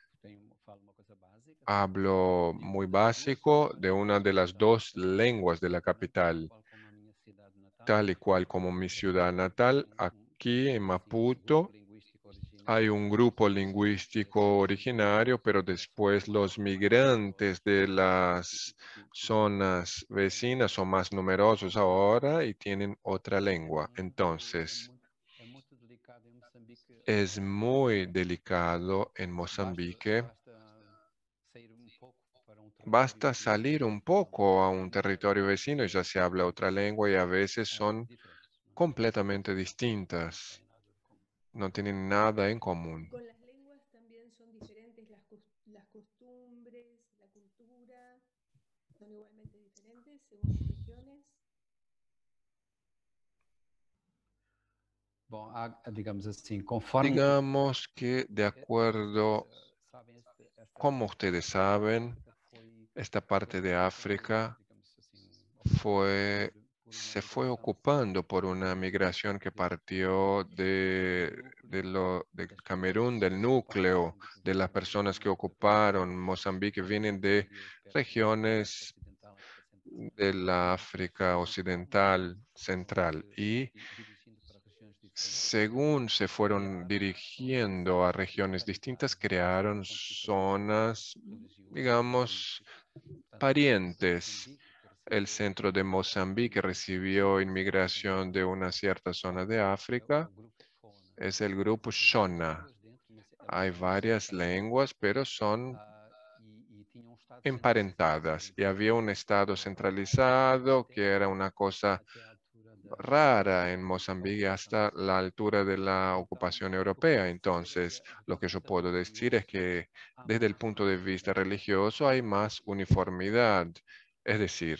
Hablo muy básico de una de las dos lenguas de la capital, tal y cual como mi ciudad natal. Aquí en Maputo hay un grupo lingüístico originario, pero después los migrantes de las zonas vecinas son más numerosos ahora y tienen otra lengua. Entonces, es muy delicado en Mozambique. Basta salir un poco a un territorio vecino y ya se habla otra lengua y a veces son completamente distintas. No tienen nada en común. Con las lenguas también son diferentes las, las costumbres, la cultura, son igualmente diferentes según las regiones. Bom, digamos assim, conforme... Digamos que de acuerdo, como ustedes saben, esta parte de África fue, se fue ocupando por una migración que partió de, de lo, de Camerún, del núcleo de las personas que ocuparon Mozambique, vienen de regiones de la África occidental, central, y según se fueron dirigiendo a regiones distintas, crearon zonas, digamos, parientes. El centro de Mozambique recibió inmigración de una cierta zona de África. Es el grupo Shona. Hay varias lenguas, pero son emparentadas. Y había un estado centralizado que era una cosa rara en Mozambique hasta la altura de la ocupación europea. Entonces, lo que yo puedo decir es que desde el punto de vista religioso hay más uniformidad. Es decir,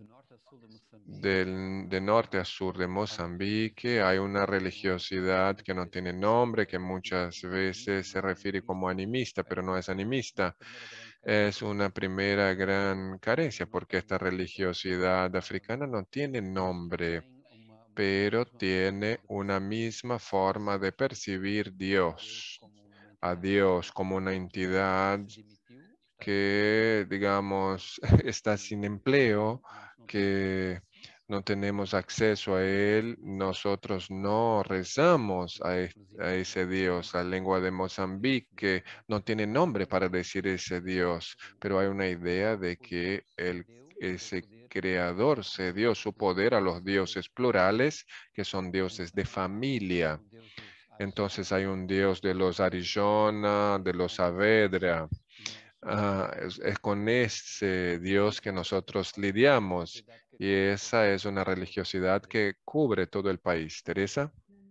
del, de norte a sur de Mozambique hay una religiosidad que no tiene nombre, que muchas veces se refiere como animista, pero no es animista. Es una primera gran carencia porque esta religiosidad africana no tiene nombre, pero tiene una misma forma de percibir Dios, a Dios como una entidad que, digamos, está sin empleo, que no tenemos acceso a él, nosotros no rezamos a, es, a ese Dios. La lengua de Mozambique no tiene nombre para decir ese Dios, pero hay una idea de que el, ese creador se dio su poder a los dioses plurales, que son dioses de familia. Entonces hay un dios de los Arizona, de los Saavedra. Uh, es, es con ese Dios que nosotros lidiamos y esa es una religiosidad que cubre todo el país. Teresa.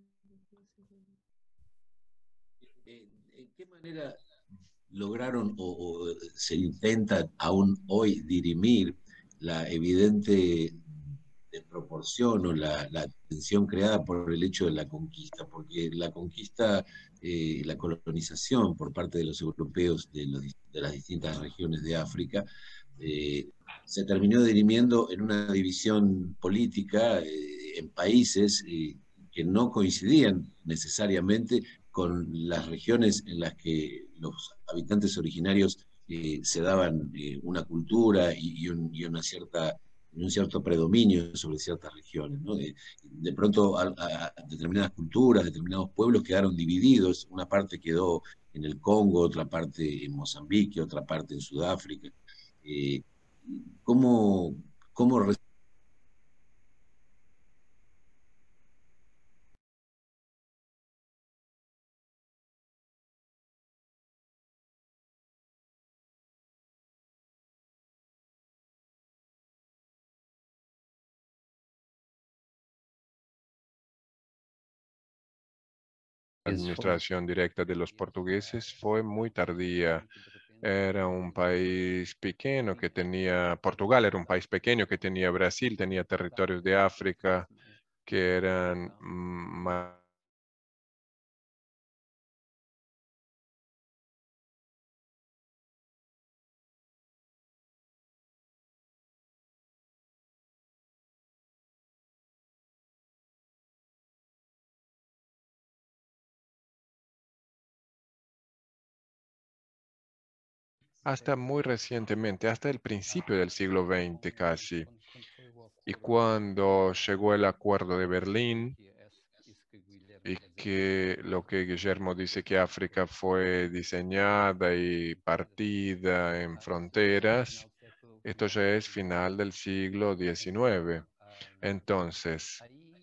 ¿En qué manera lograron o, o se intenta aún hoy dirimir la evidente desproporción o la, la tensión creada por el hecho de la conquista? Porque la conquista, eh, la colonización por parte de los europeos de, los, de las distintas regiones de África, eh, se terminó dirimiendo en una división política eh, en países eh, que no coincidían necesariamente con las regiones en las que los habitantes originarios eh, se daban eh, una cultura y, y, un, y una cierta, un cierto predominio sobre ciertas regiones, ¿no? De, de pronto a, a determinadas culturas, determinados pueblos quedaron divididos, una parte quedó en el Congo, otra parte en Mozambique, otra parte en Sudáfrica. Eh, ¿Cómo, cómo La administración directa de los portugueses fue muy tardía. Era un país pequeño que tenía, Portugal era un país pequeño que tenía Brasil, tenía territorios de África que eran más hasta muy recientemente, hasta el principio del siglo veinte casi. Y cuando llegó el Acuerdo de Berlín, y que lo que Guillermo dice que África fue diseñada y partida en fronteras, esto ya es final del siglo diecinueve. Entonces,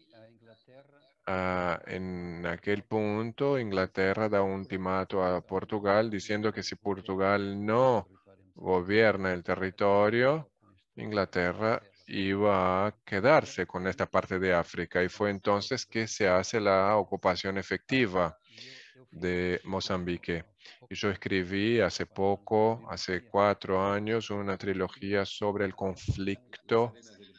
Uh, en aquel punto, Inglaterra da un ultimato a Portugal diciendo que si Portugal no gobierna el territorio, Inglaterra iba a quedarse con esta parte de África. Y fue entonces que se hace la ocupación efectiva de Mozambique. Y yo escribí hace poco, hace cuatro años, una trilogía sobre el conflicto.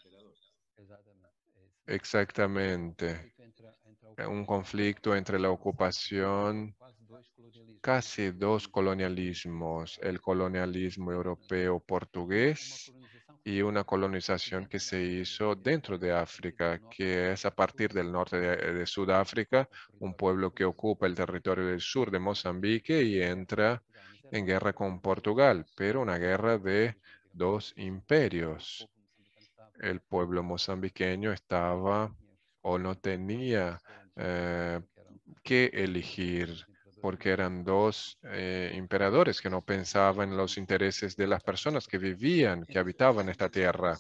Exactamente. Un conflicto entre la ocupación, casi dos colonialismos, el colonialismo europeo portugués y una colonización que se hizo dentro de África, que es a partir del norte de, de Sudáfrica, un pueblo que ocupa el territorio del sur de Mozambique y entra en guerra con Portugal, pero una guerra de dos imperios. El pueblo mozambiqueño estaba o no tenía eh, que elegir, porque eran dos eh, emperadores que no pensaban en los intereses de las personas que vivían, que habitaban esta tierra.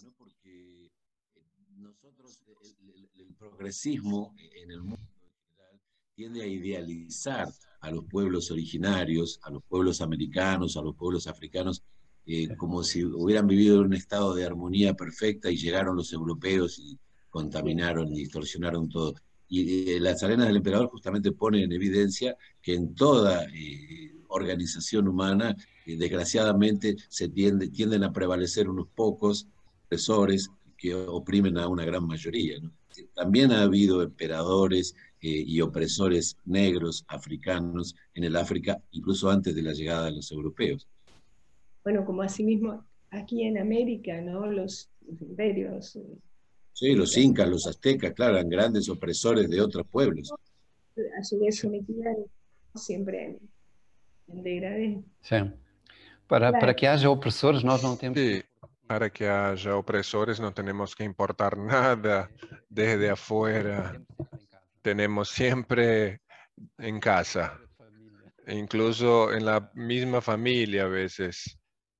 Nosotros, el, el, el progresismo en el mundo en general tiende a idealizar a los pueblos originarios, a los pueblos americanos, a los pueblos africanos, eh, como si hubieran vivido en un estado de armonía perfecta y llegaron los europeos y contaminaron y distorsionaron todo. Y eh, las arenas del emperador justamente ponen en evidencia que en toda eh, organización humana, eh, desgraciadamente, se tiende, tienden a prevalecer unos pocos opresores que oprimen a una gran mayoría, ¿no? También ha habido emperadores eh, y opresores negros africanos en el África, incluso antes de la llegada de los europeos. Bueno, como asimismo aquí en América, ¿no? Los, los imperios. Sí, los incas, los aztecas, claro, eran grandes opresores de otros pueblos. A su vez sometían siempre en, en degradé. Sí. Para, claro. Para que haya opresores, nós não temos... Sí, para que haya opresores no tenemos que importar nada desde afuera. Tenemos siempre en casa, incluso en la misma familia a veces,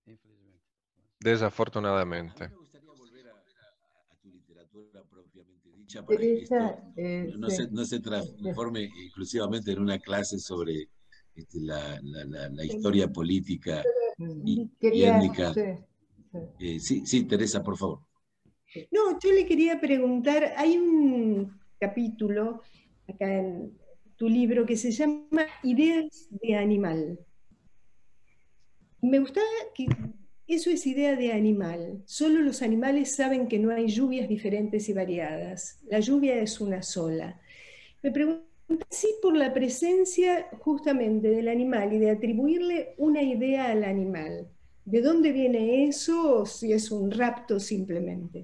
desafortunadamente. Me gustaría volver a, a, a tu literatura propiamente dicha para que esto eh, no, sí. se, no se transforme sí. exclusivamente en una clase sobre este, la, la, la, la historia política y, Quería, y étnica. Sí, sí. Eh, sí, sí, Teresa, por favor. No, yo le quería preguntar, hay un capítulo acá en tu libro que se llama Ideas de Animal. Me gusta que eso es idea de animal. Solo los animales saben que no hay lluvias diferentes y variadas. La lluvia es una sola. Me pregunto si por la presencia justamente del animal y de atribuirle una idea al animal, ¿De dónde viene eso o si es un rapto simplemente?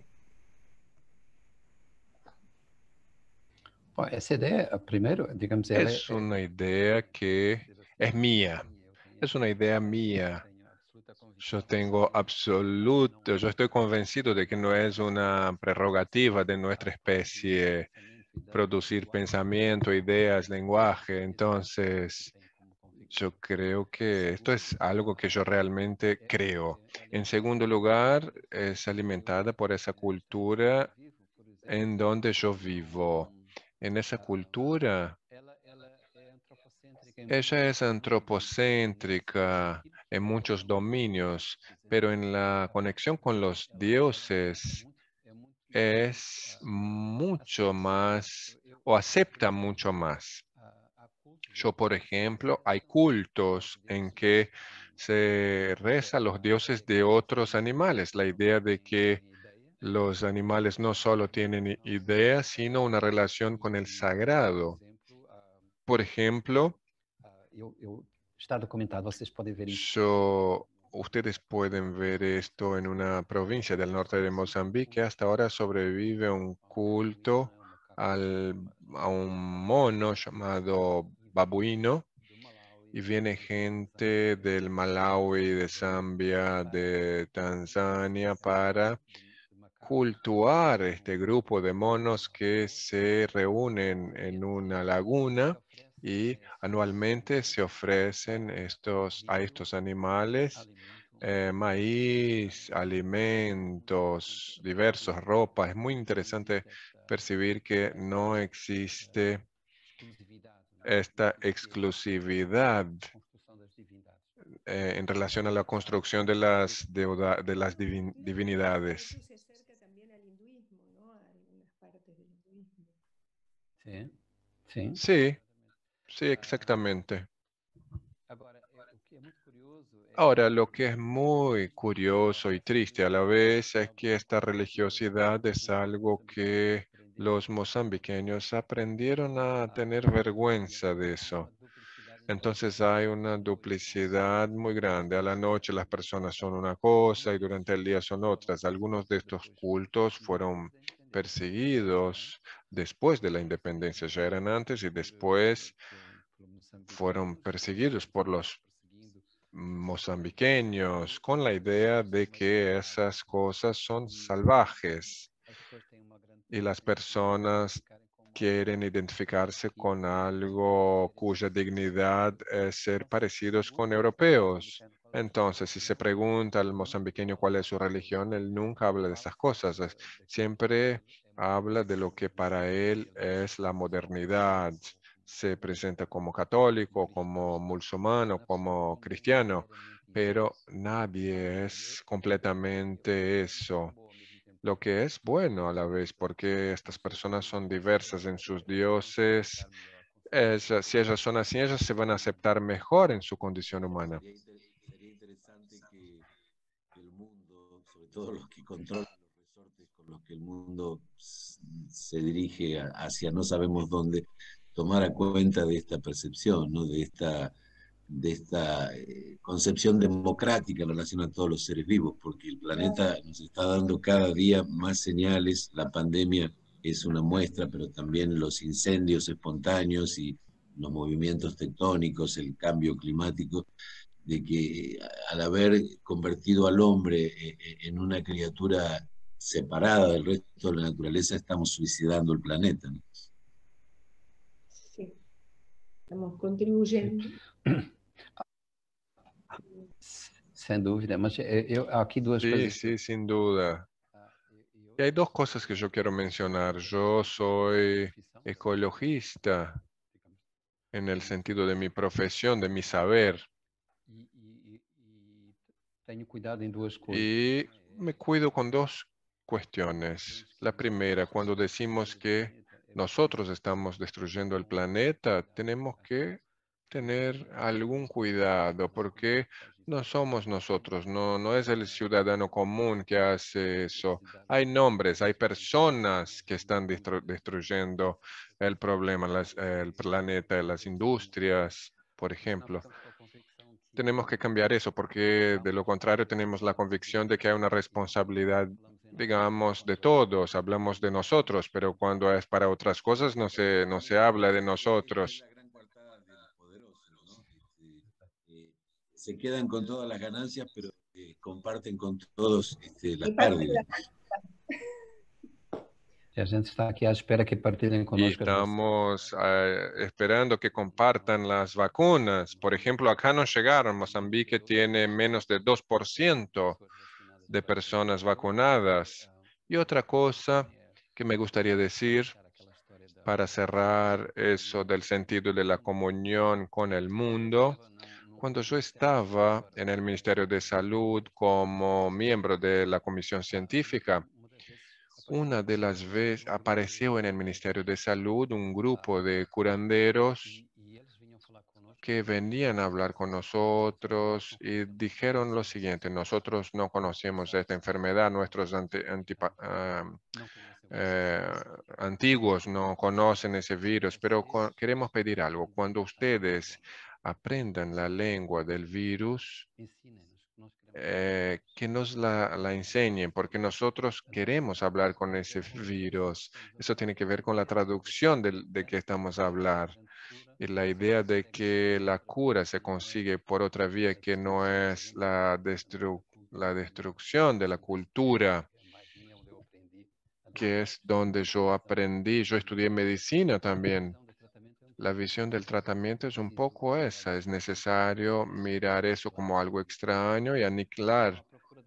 Bom, essa ideia, primeiro, digamos, ela Es una idea que es mía. Es una idea mía. Yo tengo absoluto, yo estoy convencido de que no es una prerrogativa de nuestra especie producir pensamiento, ideas, lenguaje. Entonces, yo creo que esto es algo que yo realmente creo. En segundo lugar, es alimentada por esa cultura en donde yo vivo. En esa cultura, ella es antropocéntrica en muchos dominios, pero en la conexión con los dioses es mucho más o acepta mucho más. Yo, por ejemplo, hay cultos en que se reza a los dioses de otros animales. La idea de que los animales no solo tienen ideas, sino una relación con el sagrado. Por ejemplo, está documentado, vocês podem ver isso. yo, ustedes pueden ver esto en una provincia del norte de Mozambique. Hasta ahora sobrevive un culto al, a un mono llamado babuino. Y viene gente del Malawi, de Zambia, de Tanzania para cultuar este grupo de monos que se reúnen en una laguna y anualmente se ofrecen estos, a estos animales eh, maíz, alimentos, diversos, ropa. Es muy interesante percibir que no existe esta exclusividad eh, en relación a la construcción de las, deuda, de las divin, divinidades. Eso se acerca también al hinduismo, ¿no? A algunas partes del hinduismo. Sim, sim. Sí, sí, exactamente. Ahora, lo que es muy curioso y triste a la vez es que esta religiosidad es algo que los mozambiqueños aprendieron a tener vergüenza de eso. Entonces hay una duplicidad muy grande. A la noche las personas son una cosa y durante el día son otras. Algunos de estos cultos fueron perseguidos después de la independencia. Ya eran antes y después fueron perseguidos por los mozambiqueños con la idea de que esas cosas son salvajes y las personas quieren identificarse con algo cuya dignidad es ser parecidos con europeos. Entonces, si se pregunta al mozambiqueño cuál es su religión, él nunca habla de esas cosas. Es- Siempre habla de lo que para él es la modernidad. Se presenta como católico, como musulmán, como cristiano, pero nadie es completamente eso. Lo que es bueno a la vez, porque estas personas son diversas en sus dioses. Es, eh, si ellas son así, ellas se van a aceptar mejor en su condición humana. Sería, inter- sería interesante que, que el mundo, sobre todo los que controlan los resortes con los que el mundo s- se dirige a- hacia no sabemos dónde, tomara cuenta de esta percepción, ¿no? De esta, de esta eh, concepción democrática en relación a todos los seres vivos, porque el planeta nos está dando cada día más señales. La pandemia es una muestra, pero también los incendios espontáneos y los movimientos tectónicos, el cambio climático, de que al haber convertido al hombre eh, eh, en una criatura separada del resto de la naturaleza, estamos suicidando el planeta, ¿no? Sí, estamos contribuyendo. Sem dúvida, mas eh, eu, aqui duas Sí, coisas. sí, sin duda. Y hay dos cosas que yo quiero mencionar. Yo soy ecologista en el sentido de mi profesión, de mi saber, E, e, e tenho cuidado em duas coisas. y me cuido con dos cuestiones. La primera, cuando decimos que nosotros estamos destruyendo el planeta, tenemos que tener algún cuidado, porque no somos nosotros, no, no es el ciudadano común que hace eso. Hay nombres, hay personas que están destru- destruyendo el problema, las- el planeta, las industrias, por ejemplo. tenemos que cambiar eso, porque de lo contrario tenemos la convicción de que hay una responsabilidad, digamos, de todos. Hablamos de nosotros, pero cuando es para otras cosas no se, no se habla de nosotros. Se quedan con todas las ganancias, pero eh, comparten con todos este, las pérdidas. E a gente está aqui à espera que partilhem Y conosco. estamos eh, esperando que compartan las vacunas. Por ejemplo, acá no llegaron. Mozambique tiene menos de dos por ciento de personas vacunadas. Y otra cosa que me gustaría decir para cerrar eso del sentido de la comunión con el mundo. Cuando yo estaba en el Ministerio de Salud como miembro de la Comisión Científica, una de las veces apareció en el Ministerio de Salud un grupo de curanderos que venían a hablar con nosotros y dijeron lo siguiente: nosotros no conocemos esta enfermedad, nuestros ante, antipa, uh, eh, antiguos no conocen ese virus, pero con, queremos pedir algo. Cuando ustedes aprendan la lengua del virus, Eh, que nos la, la enseñen, porque nosotros queremos hablar con ese virus. Eso tiene que ver con la traducción de, de que estamos a hablar. Y la idea de que la cura se consigue por otra vía que no es la, destru la destrucción de la cultura, que es donde yo aprendí. Yo estudié medicina también. La visión del tratamiento es un poco esa. Es necesario mirar eso como algo extraño y aniquilar.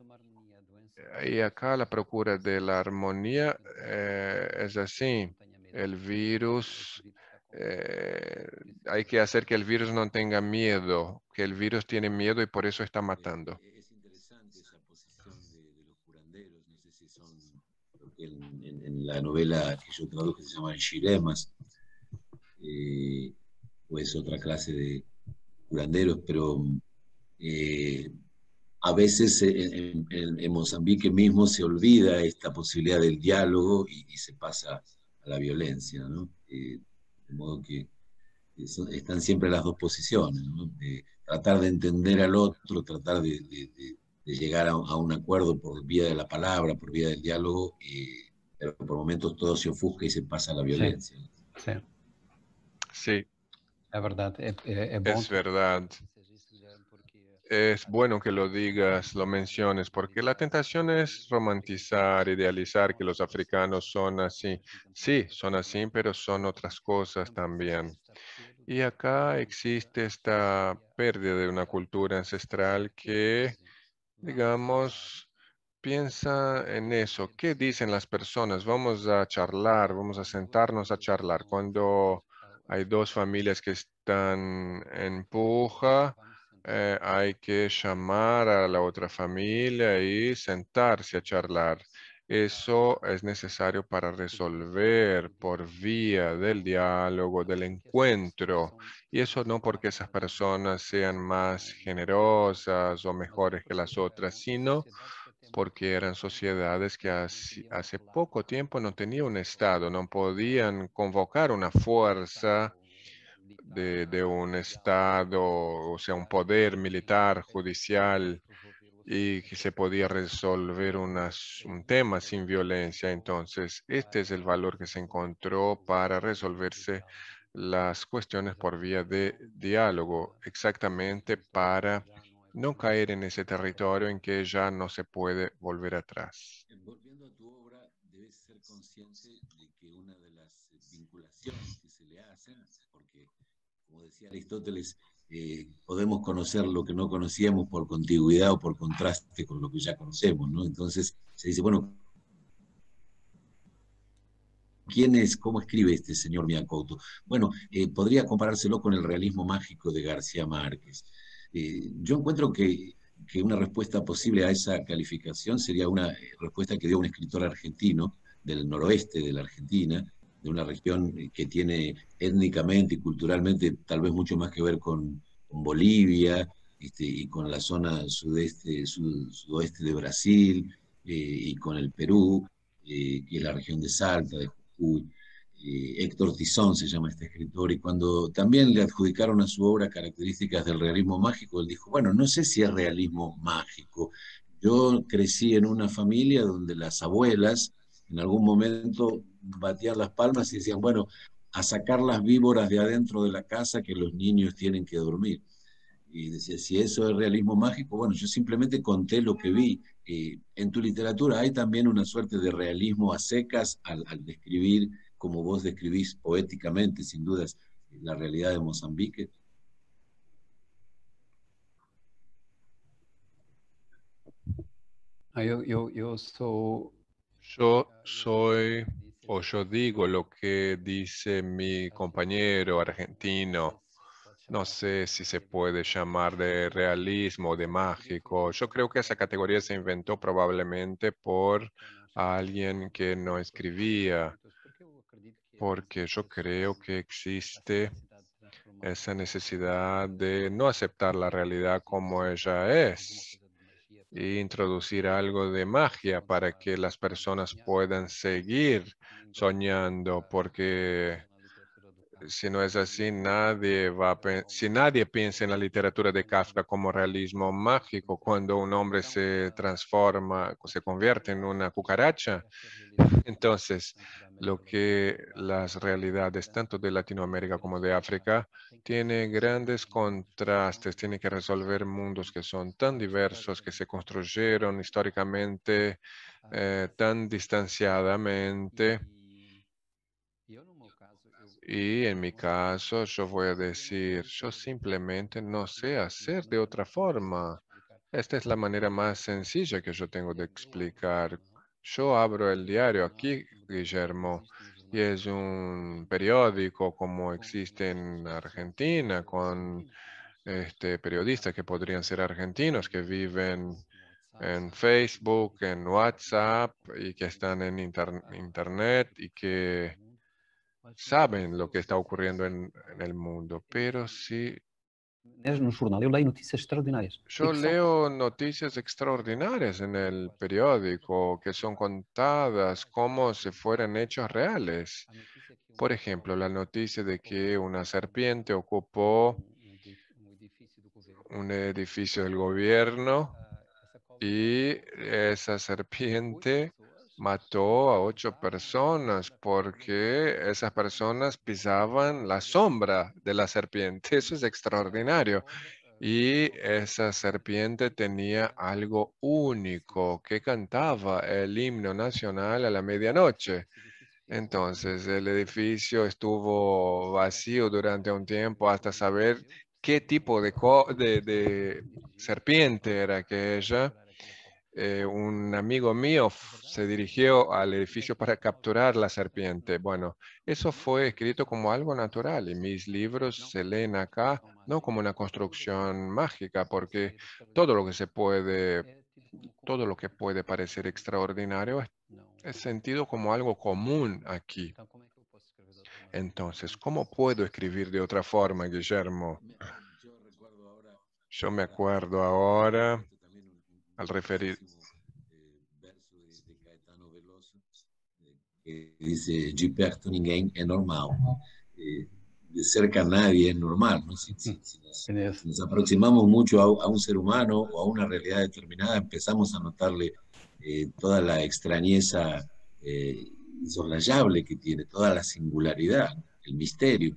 Y acá la procura de la armonía eh, es así. El virus, eh, hay que hacer que el virus no tenga miedo, que el virus tiene miedo y por eso está matando. Es interesante esa posición de, de los curanderos. No sé si son, porque en, en, en la novela que yo traduje se llama Xiremas, eh, o es otra clase de curanderos, pero eh, a veces en, en, en Mozambique mismo se olvida esta posibilidad del diálogo y, y se pasa a la violencia, ¿no? Eh, de modo que son, están siempre las dos posiciones, ¿no? De tratar de entender al otro, tratar de, de, de, de llegar a, a un acuerdo por vía de la palabra, por vía del diálogo, eh, pero por momentos todo se ofusca y se pasa a la violencia. Sí. Sí. Sí. É verdade, é, é, é bom. Es verdad. Es bueno que lo digas, lo menciones, porque la tentación es romantizar, idealizar que los africanos son así. Sí, son así, pero son otras cosas también. Y acá existe esta pérdida de una cultura ancestral que, digamos, piensa en eso. ¿Qué dicen las personas? Vamos a charlar, vamos a sentarnos a charlar. Cuando hay dos familias que están en puja, eh, hay que llamar a la otra familia y sentarse a charlar. Eso es necesario para resolver por vía del diálogo, del encuentro. Y eso no porque esas personas sean más generosas o mejores que las otras, sino porque eran sociedades que hace, hace poco tiempo no tenían un Estado, no podían convocar una fuerza de, de un Estado, o sea, un poder militar, judicial, y que se podía resolver unas, un tema sin violencia. Entonces, este es el valor que se encontró para resolverse las cuestiones por vía de diálogo, exactamente para no caer en ese territorio en que ya no se puede volver atrás. Volviendo a tu obra, debes ser consciente de que una de las vinculaciones que se le hacen, porque, como decía Aristóteles, eh, podemos conocer lo que no conocíamos por contigüidad o por contraste con lo que ya conocemos, ¿no? Entonces se dice, bueno, ¿quién es, cómo escribe este señor Miacouto? Bueno, eh, podría comparárselo con el realismo mágico de García Márquez. Eh, yo encuentro que, que una respuesta posible a esa calificación sería una respuesta que dio un escritor argentino del noroeste de la Argentina, de una región que tiene étnicamente y culturalmente tal vez mucho más que ver con, con Bolivia este, y con la zona sudeste, sud, sudoeste de Brasil eh, y con el Perú, eh, que es la región de Salta, de Jujuy. eh, Héctor Tizón se llama este escritor, y cuando también le adjudicaron a su obra características del realismo mágico, él dijo, bueno, no sé si es realismo mágico. Yo crecí en una familia donde las abuelas en algún momento batían las palmas y decían, bueno, a sacar las víboras de adentro de la casa que los niños tienen que dormir. Y decía, si eso es realismo mágico, bueno, yo simplemente conté lo que vi. Eh, en tu literatura hay también una suerte de realismo a secas al, al describir, como vos describís poéticamente, sin dudas, la realidad de Mozambique. Yo, yo, yo soy... Yo soy, o yo digo lo que dice mi compañero argentino. No sé si se puede llamar de realismo o de mágico. Yo creo que esa categoría se inventó probablemente por alguien que no escribía, porque yo creo que existe esa necesidad de no aceptar la realidad como ella es e introducir algo de magia para que las personas puedan seguir soñando, porque si no es así, nadie va a pen- si nadie piensa en la literatura de Kafka como realismo mágico, cuando un hombre se transforma, se convierte en una cucaracha, entonces lo que las realidades tanto de Latinoamérica como de África tiene grandes contrastes, tiene que resolver mundos que son tan diversos, que se construyeron históricamente eh, tan distanciadamente. Y en mi caso, yo voy a decir, yo simplemente no sé hacer de otra forma. Esta es la manera más sencilla que yo tengo de explicar. Yo abro el diario aquí, Guillermo, y es un periódico como existe en Argentina, con este, periodistas que podrían ser argentinos, que viven en Facebook, en WhatsApp y que están en inter- Internet y que saben lo que está ocurriendo en, en el mundo, pero sí, No jornal eu leio notícias extraordinárias. yo leo noticias extraordinarias en el periódico que son contadas como si fueran hechos reales. Por ejemplo, la noticia de que una serpiente ocupó un edificio del gobierno y esa serpiente mató a ocho personas porque esas personas pisaban la sombra de la serpiente. Eso es extraordinario. Y esa serpiente tenía algo único, que cantaba el himno nacional a la medianoche. Entonces, el edificio estuvo vacío durante un tiempo hasta saber qué tipo de, co- de, de serpiente era aquella. Eh, un amigo mío f- se dirigió al edificio para capturar la serpiente. Bueno, eso fue escrito como algo natural y mis libros se leen acá no como una construcción mágica, porque todo lo que se puede, todo lo que puede parecer extraordinario es, es sentido como algo común aquí. Entonces, ¿cómo puedo escribir de otra forma, Guillermo? Yo me acuerdo ahora, al referir, Que dice, de perto ninguém é normal. Eh, de cerca nadie es normal, ¿no? Si, si, si, nos, si nos aproximamos mucho a, a, un ser humano o a una realidad determinada, empezamos a notarle eh, toda la extrañeza eh, insoslayable que tiene, toda la singularidad, el misterio.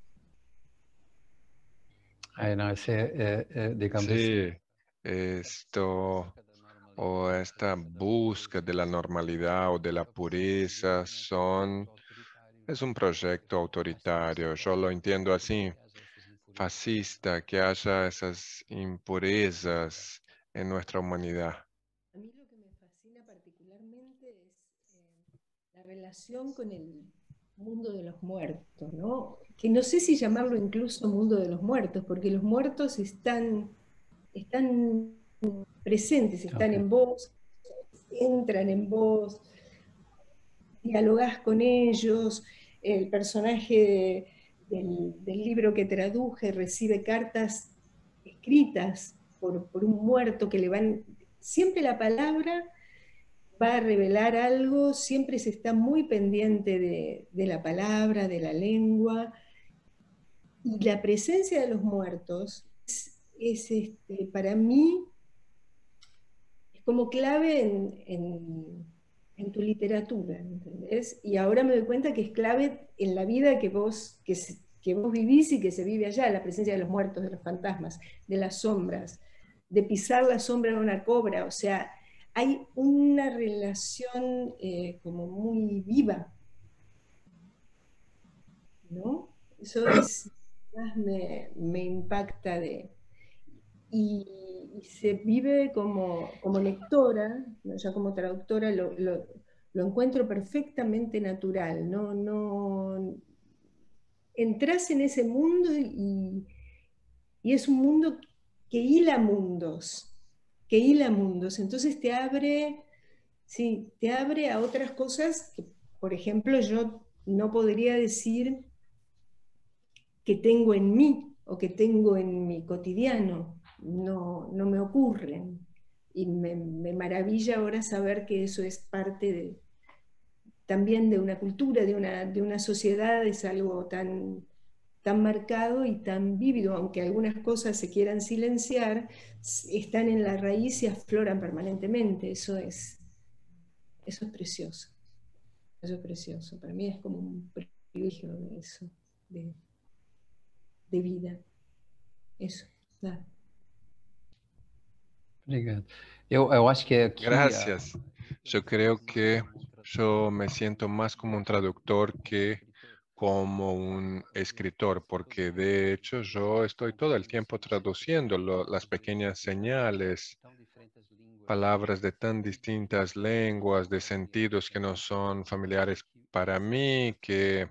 Ay, no, ese, eh, eh, digamos sí, esto o esta búsqueda de la normalidad o de la pureza son, es un proyecto autoritario, yo lo entiendo así, fascista, que haya esas impurezas en nuestra humanidad. A mí lo que me fascina particularmente es eh, la relación con el mundo de los muertos, ¿no? Que no sé si llamarlo incluso mundo de los muertos, porque los muertos están, están presentes, están okay. en vos, entran en vos, dialogás con ellos, el personaje de, del, del libro que traduje recibe cartas escritas por, por un muerto que le van, siempre la palabra va a revelar algo, siempre se está muy pendiente de, de la palabra, de la lengua, y la presencia de los muertos es, es este, para mí, es como clave en, en, en tu literatura, ¿entendés? Y ahora me doy cuenta que es clave en la vida que vos, que, se, que vos vivís y que se vive allá, la presencia de los muertos, de los fantasmas, de las sombras, de pisar la sombra de una cobra, o sea, hay una relación eh, como muy viva, ¿no? Eso es, más me, me impacta de... Y, y se vive como, como lectora, ¿no? Ya como traductora, lo, lo, lo encuentro perfectamente natural, ¿no? No, entras en ese mundo y, y es un mundo que hila mundos, que hila mundos, entonces te abre, sí, te abre a otras cosas que, por ejemplo, yo no podría decir que tengo en mí o que tengo en mi cotidiano, no, no me ocurren. Y me, me maravilla ahora saber que eso es parte de, también de una cultura, de una, de una sociedad, es algo tan, tan marcado y tan vívido, aunque algunas cosas se quieran silenciar, están en la raíz y afloran permanentemente. Eso es, eso es precioso. Eso es precioso. Para mí es como un privilegio de eso, de, de vida. Eso, claro. Obrigado. Eu, eu acho que aqui... Gracias. Yo creo que yo me siento más como un traductor que como un escritor, porque de hecho yo estoy todo el tiempo traduciendo lo- las pequeñas señales, palabras de tan distintas lenguas, de sentidos que no son familiares para mí, que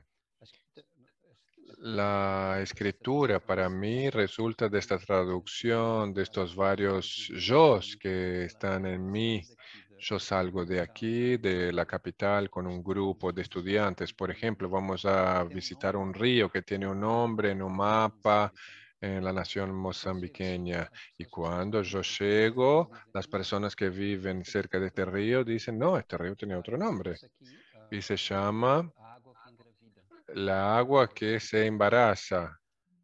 la escritura para mí resulta de esta traducción, de estos varios yos que están en mí. Yo salgo de aquí, de la capital, con un grupo de estudiantes. Por ejemplo, vamos a visitar un río que tiene un nombre en un mapa en la nación mozambiqueña. Y cuando yo llego, las personas que viven cerca de este río dicen, no, este río tiene otro nombre. Y se llama la agua que se embaraza.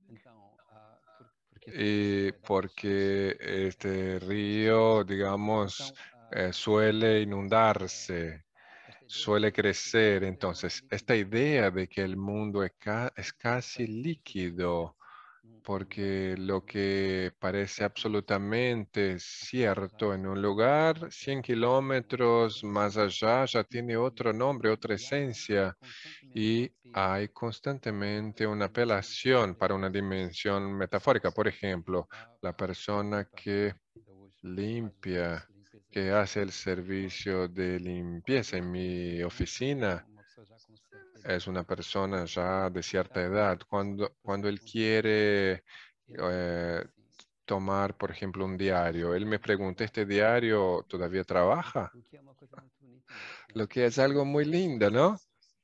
Y porque este río, digamos, eh, suele inundarse, suele crecer. Entonces, esta idea de que el mundo es, ca- es casi líquido, porque lo que parece absolutamente cierto en un lugar, cien kilómetros más allá, ya tiene otro nombre, otra esencia, y hay constantemente una apelación para una dimensión metafórica. Por ejemplo, la persona que limpia, que hace el servicio de limpieza en mi oficina, es una persona ya de cierta edad. Cuando, cuando él quiere eh, tomar, por ejemplo, un diario, él me pregunta, ¿este diario todavía trabaja? Lo que es algo muy lindo, ¿no?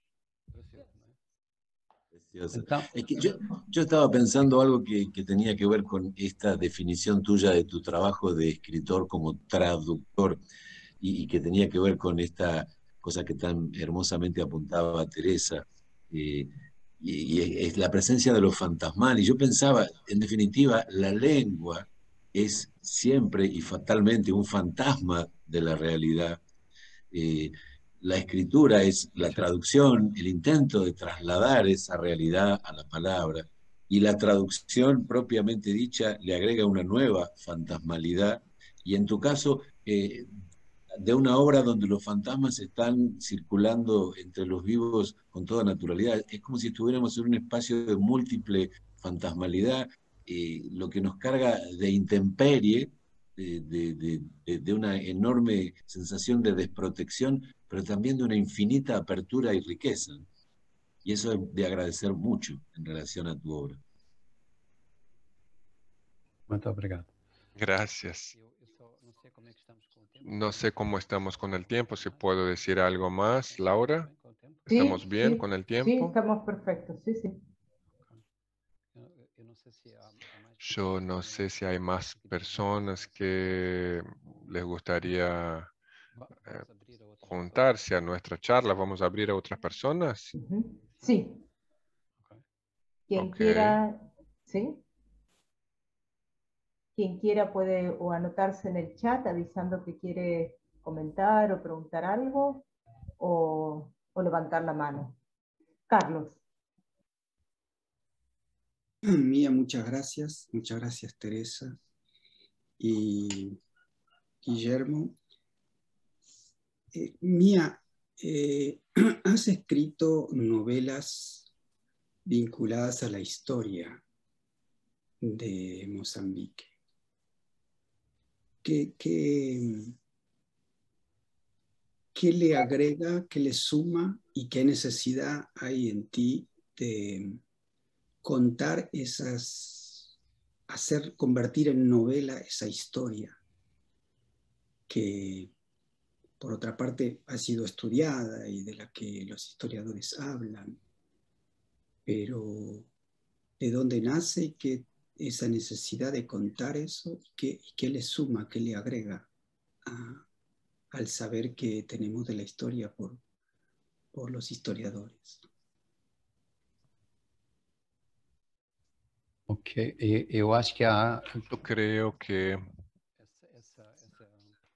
Precioso. Então, Es que yo, yo estaba pensando algo que, que tenía que ver con esta definición tuya de tu trabajo de escritor como traductor y, y que tenía que ver con esta cosa que tan hermosamente apuntaba Teresa, eh, y, y es la presencia de lo fantasmal. Y yo pensaba, en definitiva, la lengua es siempre y fatalmente un fantasma de la realidad. Eh, la escritura es la traducción, el intento de trasladar esa realidad a la palabra, y la traducción propiamente dicha le agrega una nueva fantasmalidad, y en tu caso, eh, de una obra donde los fantasmas están circulando entre los vivos con toda naturalidad. Es como si estuviéramos en un espacio de múltiple fantasmalidad, eh, lo que nos carga de intemperie, de, de, de, de, una enorme sensación de desprotección, pero también de una infinita apertura y riqueza. Y eso es de agradecer mucho en relación a tu obra. muito obrigado. Gracias. No sé cómo estamos con el tiempo, si puedo decir algo más. Laura, ¿estamos Sí, bien sí, con el sí, tiempo? estamos perfectos, sí, sí. Yo no sé si hay más personas que les gustaría eh, juntarse a nuestra charla, vamos a abrir a otras personas. Uh-huh. Sí. Quien Okay. quiera, ¿sí? Quien quiera puede o anotarse en el chat avisando que quiere comentar o preguntar algo o, o levantar la mano. Carlos. Mía, muchas gracias. Muchas gracias, Teresa. Y Guillermo. Eh, Mía, eh, has escrito novelas vinculadas a la historia de Mozambique. ¿Qué, qué, qué le agrega, qué le suma y qué necesidad hay en ti de contar esas, hacer, convertir en novela esa historia que, por otra parte, ha sido estudiada y de la que los historiadores hablan, pero ¿de dónde nace que esa necesidad de contar eso? ¿Qué, qué le suma, qué le agrega a, al saber que tenemos de la historia por, por los historiadores? Ok, eu acho que a... Yo creo que essa, essa, essa,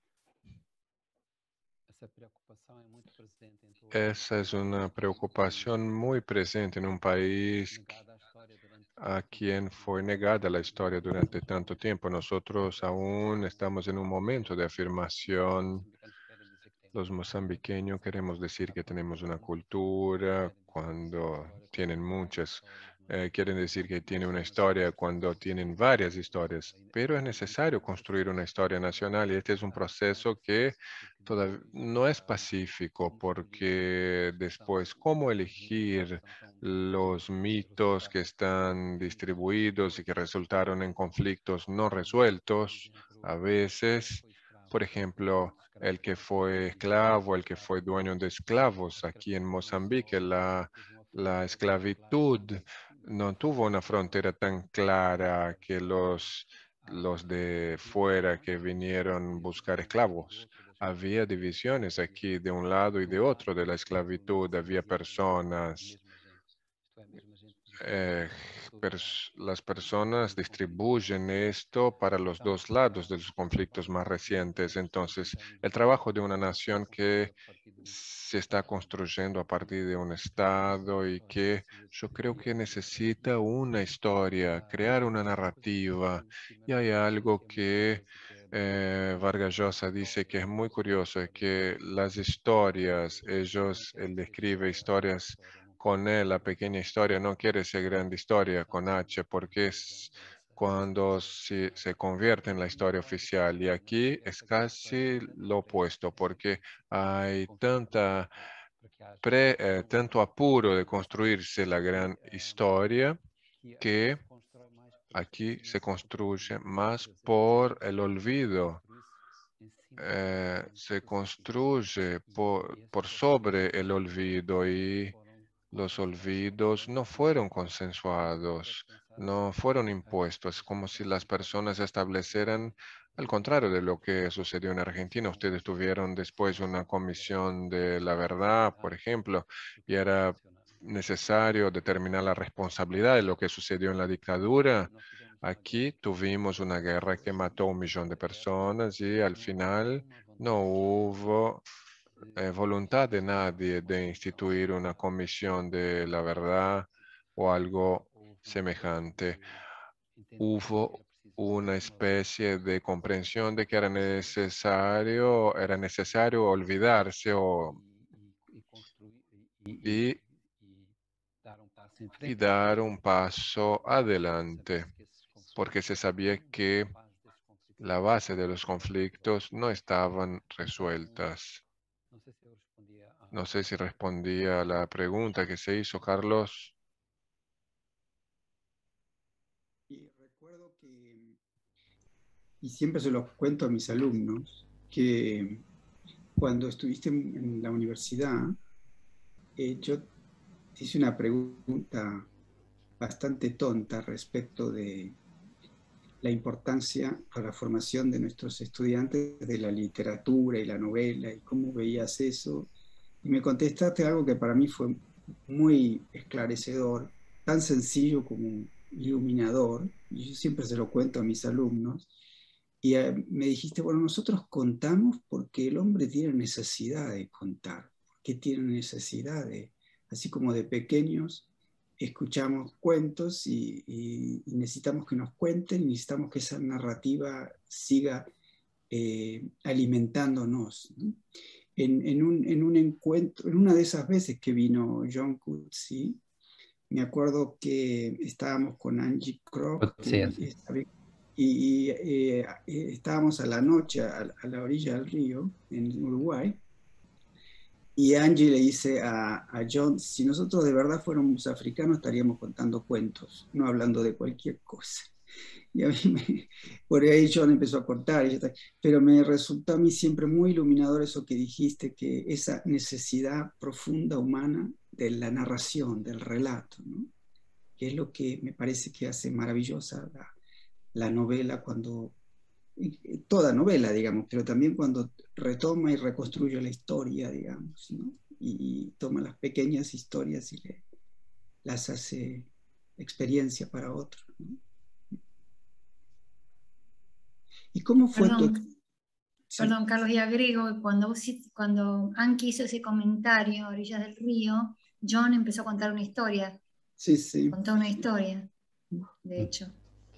essa preocupação é muito presente em todo esa es una preocupación muy presente en un país negada a história durante a quien fue negada la historia durante tanto tiempo. Nosotros aún estamos en un momento de afirmación. Los mozambiqueños queremos decir que tenemos una cultura cuando tienen muchas, eh, quieren decir que tienen una historia cuando tienen varias historias, pero es necesario construir una historia nacional y este es un proceso que todavía no es pacífico porque después, ¿cómo elegir los mitos que están distribuidos y que resultaron en conflictos no resueltos? A veces, por ejemplo, el que fue esclavo, el que fue dueño de esclavos aquí en Mozambique, la, la esclavitud no tuvo una frontera tan clara que los, los de fuera que vinieron a buscar esclavos. Había divisiones aquí de un lado y de otro de la esclavitud, había personas. Eh, pers las personas distribuyen esto para los dos lados de los conflictos más recientes. Entonces, el trabajo de una nación que se está construyendo a partir de un Estado y que yo creo que necesita una historia, crear una narrativa. Y hay algo que eh, Vargas Llosa dice que es muy curioso, es que las historias, ellos, él describe historias con él, la pequeña historia no quiere ser grande historia con H, porque es cuando se, se convierte en la historia oficial. Y aquí es casi lo opuesto, porque hay tanta pre, eh, tanto apuro de construirse la gran historia que aquí se construye más por el olvido. Eh, se construye por, por sobre el olvido y los olvidos no fueron consensuados, no fueron impuestos, como si las personas establecieran al contrario de lo que sucedió en Argentina. Ustedes tuvieron después una comisión de la verdad, por ejemplo, y era necesario determinar la responsabilidad de lo que sucedió en la dictadura. Aquí tuvimos una guerra que mató un millón de personas y al final no hubo eh, voluntad de nadie de instituir una comisión de la verdad o algo semejante. Hubo una especie de comprensión de que era necesario, era necesario olvidarse o, y, y dar un paso adelante, porque se sabía que la base de los conflictos no estaban resueltas. No sé si respondía a la pregunta que se hizo, Carlos. Y recuerdo que, y siempre se los cuento a mis alumnos, que cuando estuviste en, en la universidad, eh, yo te hice una pregunta bastante tonta respecto de la importancia para la formación de nuestros estudiantes de la literatura y la novela, y cómo veías eso. Y me contestaste algo que para mí fue muy esclarecedor, tan sencillo como iluminador, y yo siempre se lo cuento a mis alumnos, y eh, me dijiste, bueno, nosotros contamos porque el hombre tiene necesidad de contar, porque tiene necesidad de, así como de pequeños, escuchamos cuentos y, y, y necesitamos que nos cuenten, y necesitamos que esa narrativa siga eh, alimentándonos, ¿no? En, en, un, en un encuentro, en una de esas veces que vino John Coetzee, me acuerdo que estábamos con Angie Kroc, Sí, que sí. y, y eh, estábamos a la noche a, a la orilla del río, en Uruguay, y Angie le dice a, a John, si nosotros de verdad fuéramos africanos estaríamos contando cuentos, no hablando de cualquier cosa. Y a mí me, por ahí John empezó a cortar, y está, pero me resultó a mí siempre muy iluminador eso que dijiste, que esa necesidad profunda humana de la narración, del relato, ¿no? Que es lo que me parece que hace maravillosa la, la novela cuando, toda novela, digamos, pero también cuando retoma y reconstruye la historia, digamos, ¿no? Y, y toma las pequeñas historias y le, las hace experiencia para otros, ¿no? ¿Y cómo fue Perdón, tu... Sí. Perdón, Carlos, y agrego, cuando, vos, cuando Anki hizo ese comentario a orillas del río, John empezó a contar una historia. Sí, sí. Contó una historia, de hecho.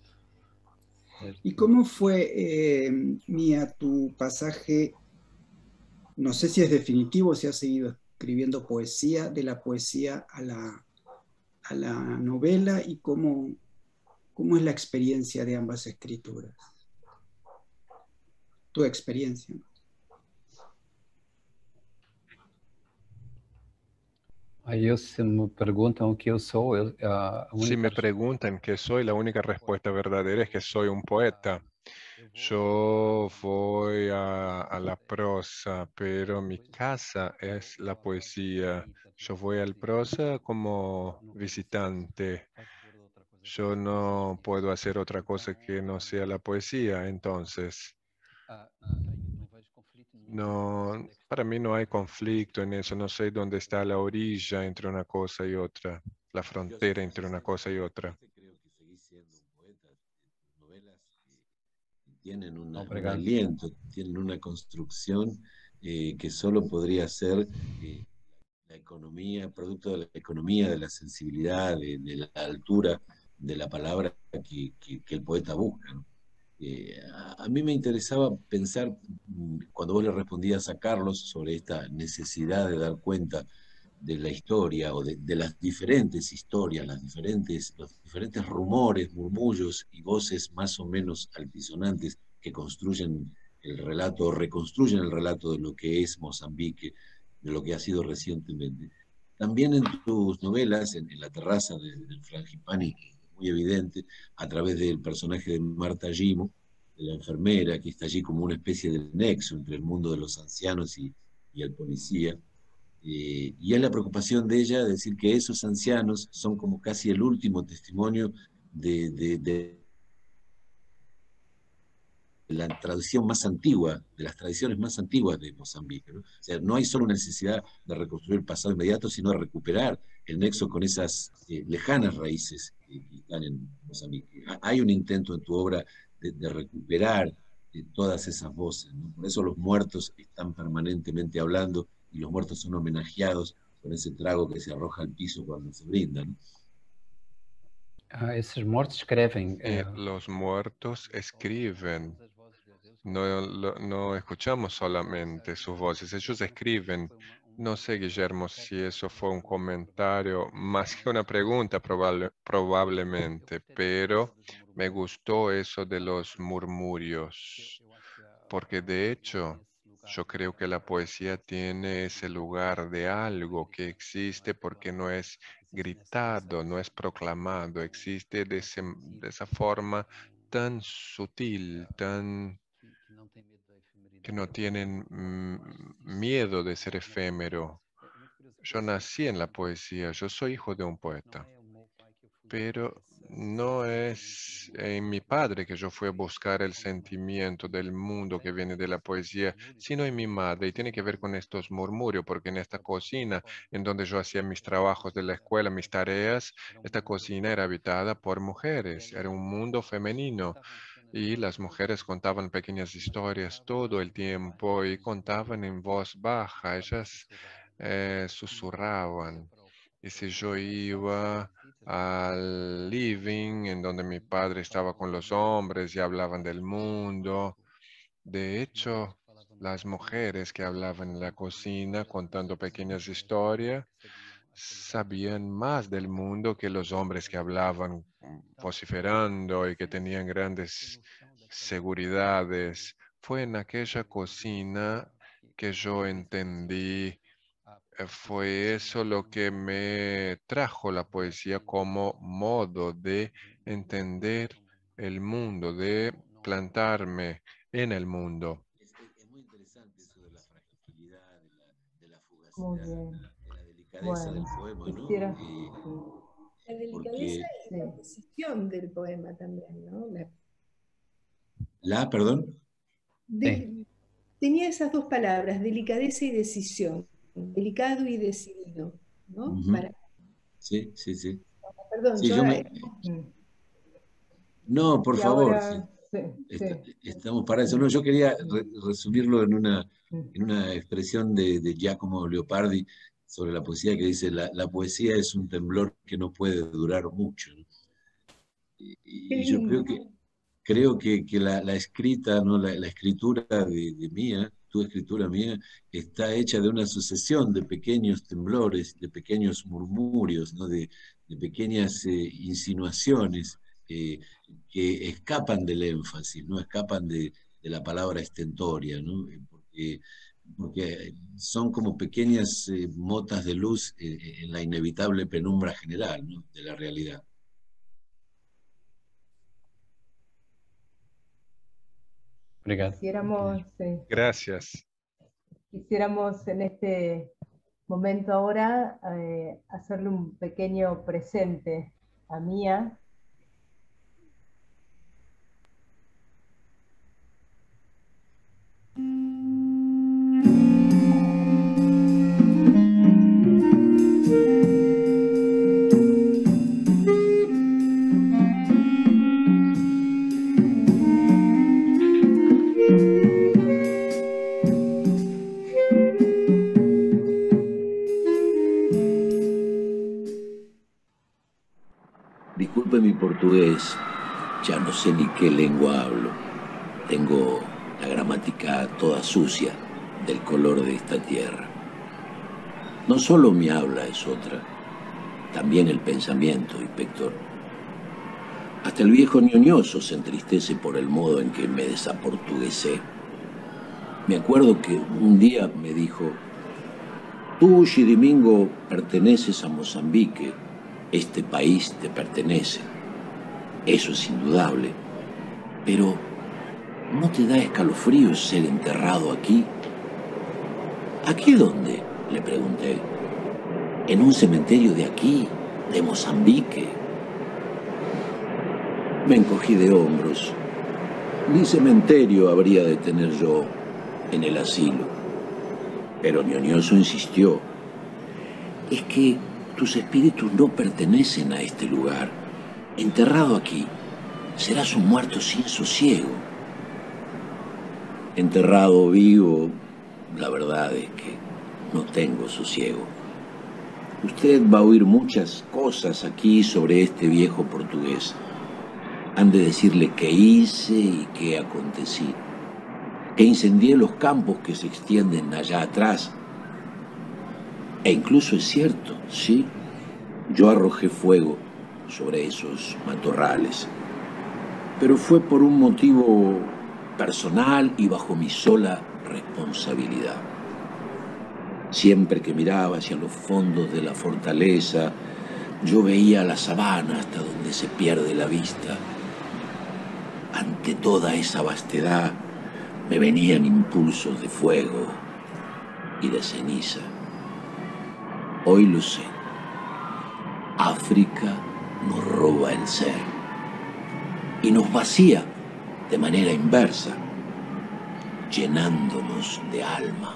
¿Y cómo fue, eh, Mía, tu pasaje? No sé si es definitivo, si has seguido escribiendo poesía, de la poesía a la, a la novela, y cómo, cómo es la experiencia de ambas escrituras. Tu experiencia. Aí se me perguntam o que eu sou, eu, a Si única... me preguntan qué soy, la única respuesta verdadera es que soy un poeta. Yo voy a, a la prosa, pero mi casa es la poesía. Yo voy al prosa como visitante. Yo no puedo hacer otra cosa que no sea la poesía, entonces no, para mí no hay conflicto en eso. No sé dónde está la orilla entre una cosa y otra, la frontera entre una cosa y otra. Creo que seguís siendo un poeta. Tus novelas eh, tienen una, un Obrigado. aliento, tienen una construcción eh, que solo podría ser eh, la economía, producto de la economía, de la sensibilidad, de, de la altura de la palabra que, que, que el poeta busca, ¿no? Eh, a, a mí me interesaba pensar, mm, cuando vos le respondías a Carlos sobre esta necesidad de dar cuenta de la historia o de, de las diferentes historias, las diferentes, los diferentes rumores, murmullos y voces más o menos altisonantes que construyen el relato o reconstruyen el relato de lo que es Mozambique, de lo que ha sido recientemente. También en tus novelas, en, en La terraza del de Frangipani, muy evidente, a través del personaje de Marta Gimo, de la enfermera, que está allí como una especie de nexo entre el mundo de los ancianos y, y el policía. Eh, y es la preocupación de ella de decir que esos ancianos son como casi el último testimonio de, de, de la tradición más antigua, de las tradiciones más antiguas de Mozambique, ¿no? O sea, no hay solo una necesidad de reconstruir el pasado inmediato, sino de recuperar el nexo con esas eh, lejanas raíces que, que están en Mozambique. Hay un intento en tu obra de, de recuperar eh, todas esas voces, ¿no? Por eso los muertos están permanentemente hablando y los muertos son homenajeados con ese trago que se arroja al piso cuando se brinda, ¿no? Ah, esses mortos escrevem. Eh, É, los muertos escriben. No, lo- no escuchamos solamente sus voces, ellos escriben. No sé, Guillermo, si eso fue un comentario más que una pregunta, probable- probablemente, pero me gustó eso de los murmurios, porque de hecho yo creo que la poesía tiene ese lugar de algo que existe porque no es gritado, no es proclamado, existe de, ese- de esa forma tan sutil, tan que no tienen mm, miedo de ser efímero. Yo nací en la poesía, yo soy hijo de un poeta, pero no es en mi padre que yo fui a buscar el sentimiento del mundo que viene de la poesía, sino en mi madre. Y tiene que ver con estos murmurios, porque en esta cocina, en donde yo hacía mis trabajos de la escuela, mis tareas, esta cocina era habitada por mujeres, era un mundo femenino. Y las mujeres contaban pequeñas historias todo el tiempo y contaban en voz baja. Ellas eh, susurraban. Y si yo iba al living, en donde mi padre estaba con los hombres y hablaban del mundo, de hecho, las mujeres que hablaban en la cocina contando pequeñas historias sabían más del mundo que los hombres que hablaban vociferando y que tenían grandes seguridades. Fue en aquella cocina que yo entendí, eh, fue eso lo que me trajo la poesía como modo de entender el mundo, de plantarme en el mundo. Es, es- es muy interesante eso de la fragilidad, de la, de la Muy fugacidad, bien. de la delicadeza del Bueno, poema, ¿no? quisiera. Y La delicadeza porque y la Sí. decisión del poema también, ¿no? La- la, perdón, de- tenía esas dos palabras, delicadeza y decisión, delicado y decidido, ¿no? ujú, Para- sí, sí, sí. perdón, Sí, yo yo me, Mm. no, por Y favor, ahora, sí, Est- sí. estamos para eso. No, yo quería Mm. re- resumirlo en una, Mm. en una expresión de, de Giacomo Leopardi sobre la poesía que dice, la, la poesía es un temblor que no puede durar mucho, ¿no? Y, Qué y yo creo lindo. que, creo que, que la, la escrita, ¿no? la, la escritura de, de mía, tu escritura mía, está hecha de una sucesión de pequeños temblores, de pequeños murmurios, ¿no? de, de pequeñas eh, insinuaciones eh, que escapan del énfasis, no escapan de, de la palabra estentoria, ¿no? Porque, porque son como pequeñas eh, motas de luz eh, en la inevitable penumbra general, ¿no? de la realidad. Obrigado. Quisiéramos, sí, Gracias. quisiéramos en este momento ahora eh, hacerle un pequeño presente a Mía. Disculpe mi portugués, ya no sé ni qué lengua hablo. Tengo la gramática toda sucia del color de esta tierra. No solo mi habla es otra, también el pensamiento, inspector. Hasta el viejo ñoñoso se entristece por el modo en que me desaportuguesé. Me acuerdo que un día me dijo, tú, Xidimingo, perteneces a Mozambique, este país te pertenece. Eso es indudable. Pero, ¿no te da escalofríos ser enterrado aquí? ¿Aquí dónde?, le pregunté. En un cementerio de aquí, de Mozambique. Me encogí de hombros. Ni cementerio habría de tener yo en el asilo. Pero ñoñoso insistió. Es que tus espíritus no pertenecen a este lugar. Enterrado aquí, serás un muerto sin sosiego. Enterrado vivo, la verdad es que no tengo sosiego. Usted va a oír muchas cosas aquí sobre este viejo portugués. Han de decirle qué hice y qué acontecí. Que incendié los campos que se extienden allá atrás. E incluso es cierto, sí, yo arrojé fuego sobre esos matorrales. Pero fue por un motivo personal y bajo mi sola responsabilidad. Siempre que miraba hacia los fondos de la fortaleza, yo veía la sabana hasta donde se pierde la vista. Ante toda esa vastedad me venían impulsos de fuego y de ceniza. Hoy lo sé. África nos roba el ser y nos vacía de manera inversa, llenándonos de alma.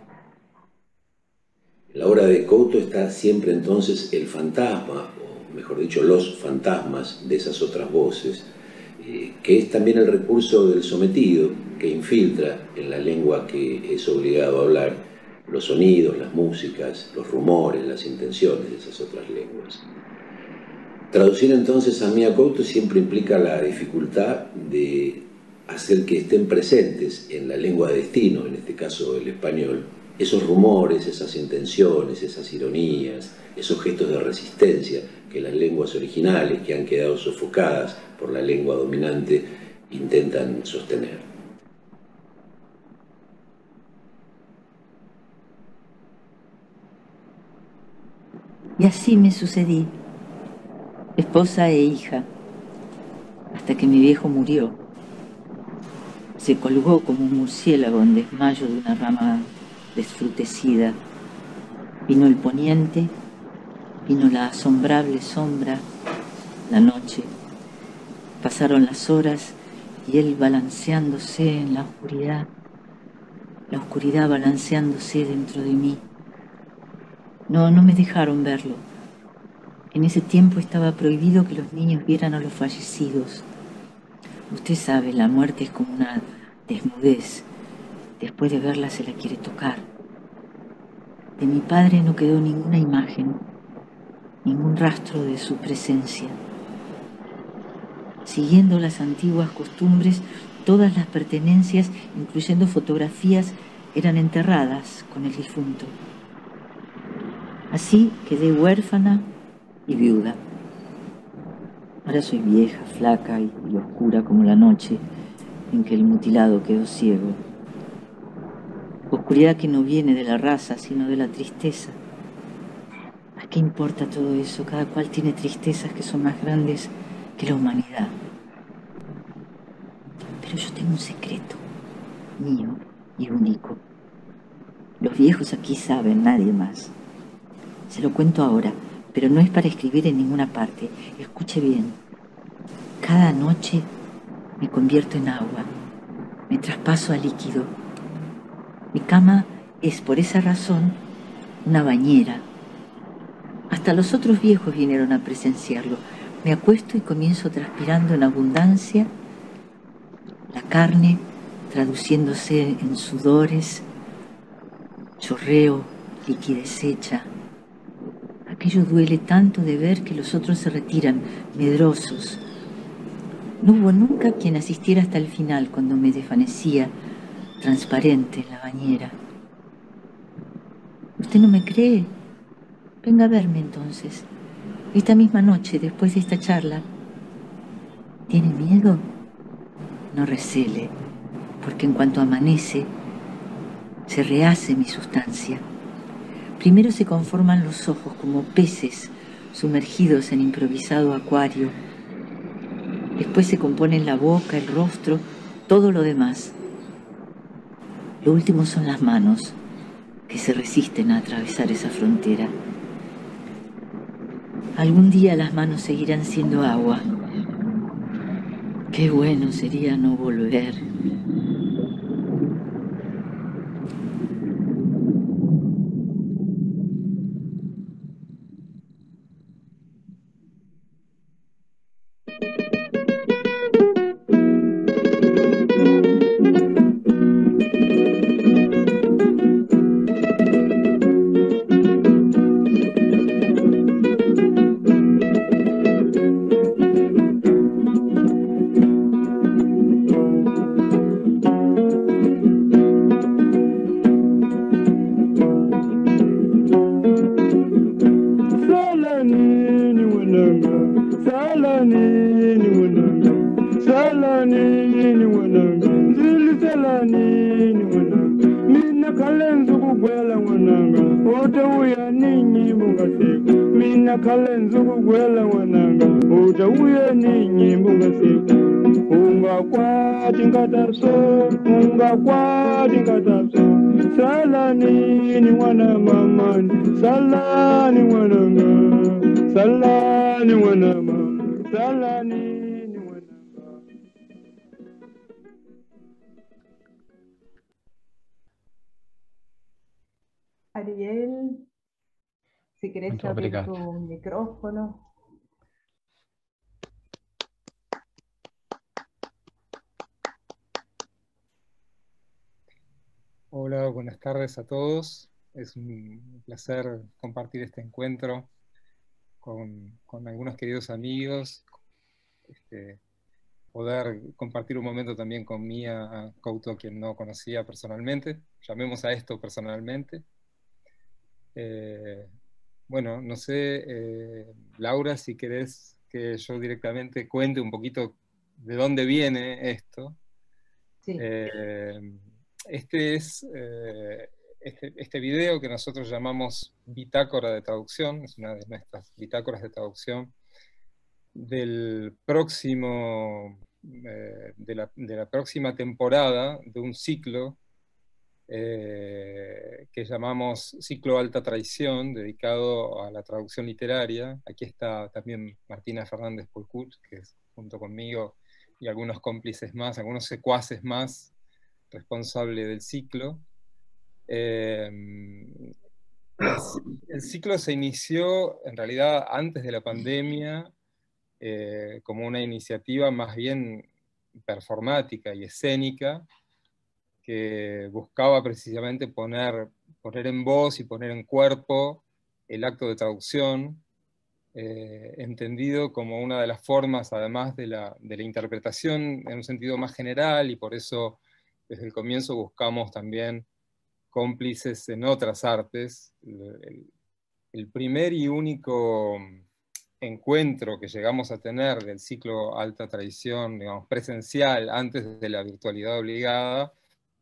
En la obra de Couto está siempre entonces el fantasma, o mejor dicho, los fantasmas de esas otras voces, eh, que es también el recurso del sometido que infiltra en la lengua que es obligado a hablar los sonidos, las músicas, los rumores, las intenciones de esas otras lenguas. Traducir entonces a Mia Couto siempre implica la dificultad de hacer que estén presentes en la lengua de destino, en este caso el español, esos rumores, esas intenciones, esas ironías, esos gestos de resistencia que las lenguas originales, que han quedado sofocadas por la lengua dominante, intentan sostener. Y así me sucedí, esposa e hija, hasta que mi viejo murió. Se colgó como un murciélago en desmayo de una rama desfrutecida. Vino el poniente, vino la asombrable sombra, la noche. Pasaron las horas y él balanceándose en la oscuridad, la oscuridad balanceándose dentro de mí. No, no me dejaron verlo. En ese tiempo estaba prohibido que los niños vieran a los fallecidos. Usted sabe, la muerte es como una desnudez. Después de verla se la quiere tocar. De mi padre no quedó ninguna imagen, ningún rastro de su presencia. Siguiendo las antiguas costumbres, todas las pertenencias, incluyendo fotografías, eran enterradas con el difunto. Así quedé huérfana y viuda. Ahora soy vieja, flaca y, y oscura como la noche en que el mutilado quedó ciego. Oscuridad que no viene de la raza, sino de la tristeza. ¿A qué importa todo eso? Cada cual tiene tristezas que son más grandes que la humanidad. Pero yo tengo un secreto, mío y único. Los viejos aquí saben, nadie más. Se lo cuento ahora, pero no es para escribir en ninguna parte. Escuche bien. Cada noche me convierto en agua, me traspaso a líquido. Mi cama es, por esa razón, una bañera. Hasta los otros viejos vinieron a presenciarlo. Me acuesto y comienzo transpirando en abundancia, la carne traduciéndose en sudores, chorreo, liquidez hecha. Aquello duele tanto de ver que los otros se retiran, medrosos. No hubo nunca quien asistiera hasta el final cuando me desvanecía, transparente en la bañera. ¿Usted no me cree? Venga a verme entonces, esta misma noche, después de esta charla. ¿Tiene miedo? No recele, porque en cuanto amanece, se rehace mi sustancia. Primero se conforman los ojos como peces sumergidos en improvisado acuario. Después se componen la boca, el rostro, todo lo demás. Lo último son las manos, que se resisten a atravesar esa frontera. Algún día las manos seguirán siendo agua. Qué bueno sería no volver. Salani ni wana mama, salani wananga, salani wanama, salani ni wanama. Ariel, si querés Muito abrir obrigado. tu micrófono. Hola, buenas tardes a todos. Es un placer compartir este encuentro con, con algunos queridos amigos, este, poder compartir un momento también con Mía Couto, a quien no conocía personalmente, llamemos a esto personalmente. Eh, bueno, no sé, eh, Laura, si querés que yo directamente cuente un poquito de dónde viene esto. Sí. Eh, este es eh, este, este video que nosotros llamamos Bitácora de Traducción, es una de nuestras bitácoras de traducción del próximo, eh, de, la, de la próxima temporada de un ciclo eh, que llamamos Ciclo Alta Traición, dedicado a la traducción literaria. Aquí está también Martina Fernández Pulcut, que es junto conmigo y algunos cómplices más, algunos secuaces más, responsable del ciclo. Eh, el, el ciclo se inició en realidad antes de la pandemia, eh, como una iniciativa más bien performática y escénica, que buscaba precisamente poner, poner en voz y poner en cuerpo el acto de traducción, eh, entendido como una de las formas, además de la, de la interpretación en un sentido más general, y por eso desde el comienzo buscamos también cómplices en otras artes. El, el primer y único encuentro que llegamos a tener del ciclo Alta Traición, digamos, presencial, antes de la virtualidad obligada,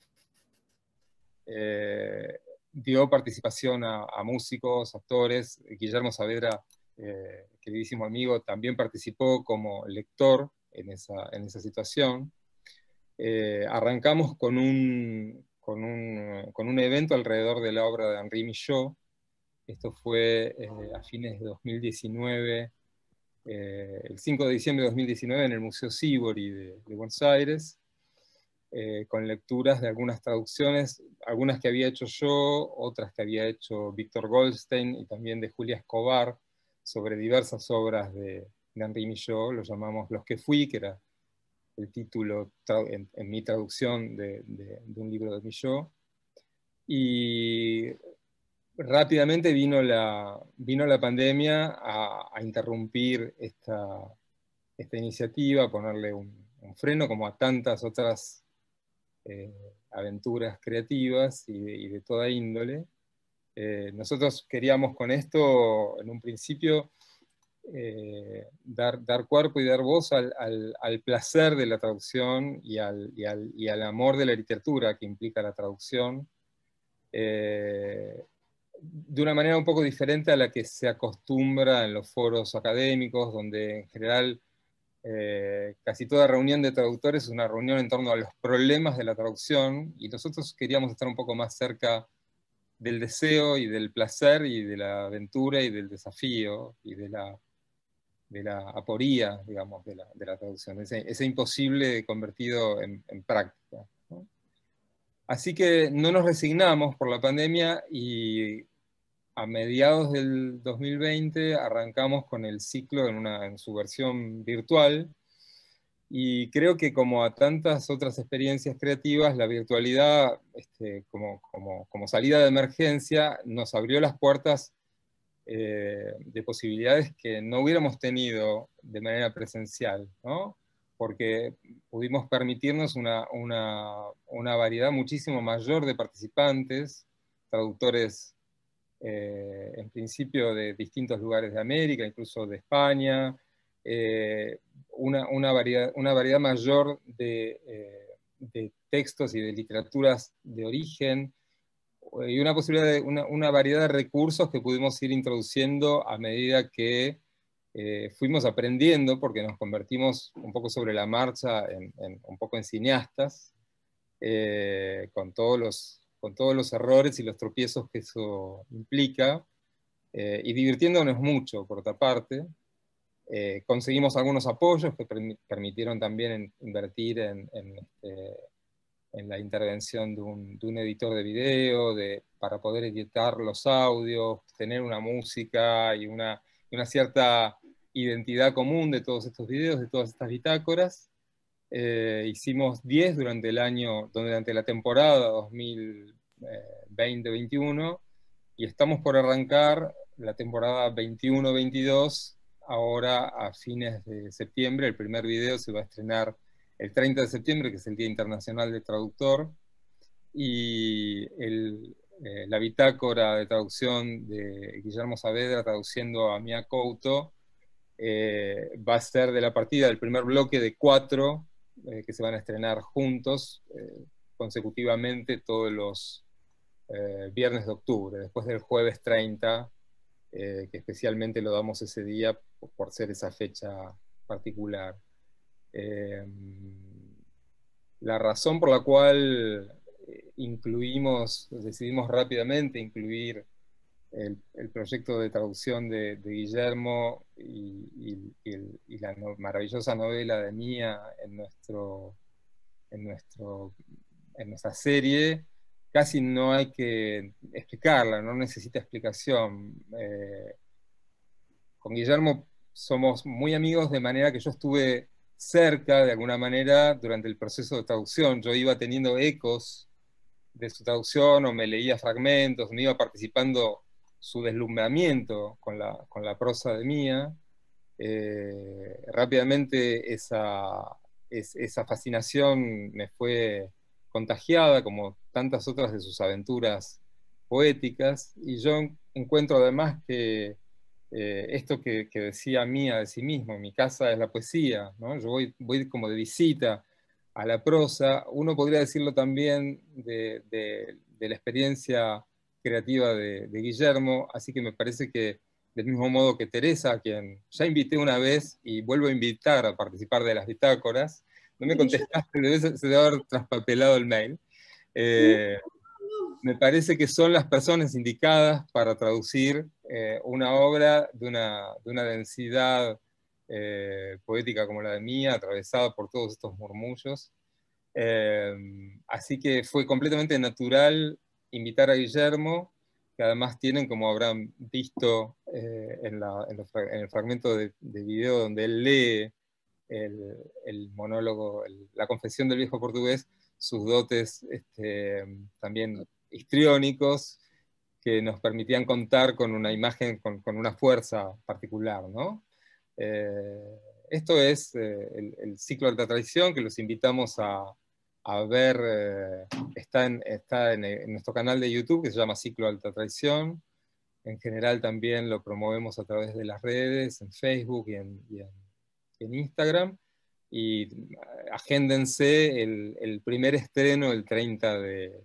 eh, dio participación a, a músicos, actores. Guillermo Saavedra, eh, queridísimo amigo, también participó como lector en esa, en esa situación. Eh, arrancamos con un, con, un, con un evento alrededor de la obra de Henri Michaud. Esto fue eh, a fines de dos mil diecinueve, eh, el cinco de diciembre de dos mil diecinueve, en el Museo Sívori de, de Buenos Aires, eh, con lecturas de algunas traducciones, algunas que había hecho yo, otras que había hecho Víctor Goldstein y también de Julia Escobar, sobre diversas obras de, de Henri Michaud. Lo llamamos Los que fui, que era el título en, en mi traducción de, de, de un libro de Michaud. Y rápidamente vino la, vino la pandemia a, a interrumpir esta, esta iniciativa, a ponerle un, un freno, como a tantas otras eh, aventuras creativas y de, y de toda índole. Eh, nosotros queríamos con esto, en un principio, eh, dar, dar cuerpo y dar voz al, al, al placer de la traducción y al, y, al, y al amor de la literatura que implica la traducción, eh, de una manera un poco diferente a la que se acostumbra en los foros académicos, donde en general eh, casi toda reunión de traductores es una reunión en torno a los problemas de la traducción, y nosotros queríamos estar un poco más cerca del deseo y del placer y de la aventura y del desafío y de la, de la aporía, digamos, de la, de la traducción, ese, ese imposible convertido en, en práctica, ¿no? Así que no nos resignamos por la pandemia y a mediados del dos mil veinte arrancamos con el ciclo en, una, en su versión virtual, y creo que como a tantas otras experiencias creativas, la virtualidad, este, como, como, como salida de emergencia, nos abrió las puertas eh, de posibilidades que no hubiéramos tenido de manera presencial, ¿no? Porque pudimos permitirnos una, una, una variedad muchísimo mayor de participantes, traductores eh, en principio de distintos lugares de América, incluso de España, eh, una, una, variedad, una variedad mayor de, eh, de textos y de literaturas de origen, y una posibilidad de una, una variedad de recursos que pudimos ir introduciendo a medida que eh, fuimos aprendiendo, porque nos convertimos un poco sobre la marcha, en, en, un poco en cineastas, eh, con, todos los, con todos los errores y los tropiezos que eso implica. eh, y divirtiéndonos mucho, por otra parte. Eh, conseguimos algunos apoyos que permitieron también en, invertir en, en, este, en la intervención de un, de un editor de video, de, para poder editar los audios, tener una música y una, una cierta identidad común de todos estos videos, de todas estas bitácoras. Eh, hicimos diez durante el año, durante la temporada dos mil veinte veintiuno, y estamos por arrancar la temporada veintiuno veintidós, ahora a fines de septiembre. El primer video se va a estrenar el treinta de septiembre, que es el Día Internacional del Traductor, y el, eh, la bitácora de traducción de Guillermo Saavedra, traduciendo a Mia Couto, eh, va a ser de la partida del primer bloque de cuatro eh, que se van a estrenar juntos, eh, consecutivamente todos los eh, viernes de octubre, después del jueves treinta, eh, que especialmente lo damos ese día por ser esa fecha particular. Eh, la razón por la cual incluimos, decidimos rápidamente incluir el, el proyecto de traducción de, de Guillermo y, y, y, el, y la no, maravillosa novela de Mía en, nuestro, en, nuestro, en nuestra serie, casi no hay que explicarla, no necesita explicación. Eh, con Guillermo somos muy amigos, de manera que yo estuve cerca, de alguna manera, durante el proceso de traducción. Yo iba teniendo ecos de su traducción, o me leía fragmentos, me iba participando su deslumbramiento con la, con la prosa de Mía. Eh, rápidamente esa, es, esa fascinación me fue contagiada, como tantas otras de sus aventuras poéticas, y yo encuentro además que eh, esto que, que decía Mía de sí mismo, mi casa es la poesía, ¿no? Yo voy, voy como de visita a la prosa. Uno podría decirlo también de, de, de la experiencia creativa de, de Guillermo, así que me parece que del mismo modo que Teresa, a quien ya invité una vez y vuelvo a invitar a participar de las bitácoras, no me contestaste, se debe haber traspapelado el mail. Eh, me parece que son las personas indicadas para traducir eh, una obra de una, de una densidad eh, poética como la de Mía, atravesada por todos estos murmullos. Eh, así que fue completamente natural invitar a Guillermo, que además tienen, como habrán visto eh, en, la, en, los, en el fragmento de, de video donde él lee el, el monólogo, el, la confesión del viejo portugués, sus dotes este, también histriónicos, que nos permitían contar con una imagen, con, con una fuerza particular, ¿no? Eh, esto es eh, el, el ciclo de la tradición, que los invitamos a, a ver, eh, está, en, está en, en nuestro canal de YouTube, que se llama Ciclo de Alta Traición. En general también lo promovemos a través de las redes, en Facebook y en, y en, y en Instagram. Y agéndense el, el primer estreno el treinta de,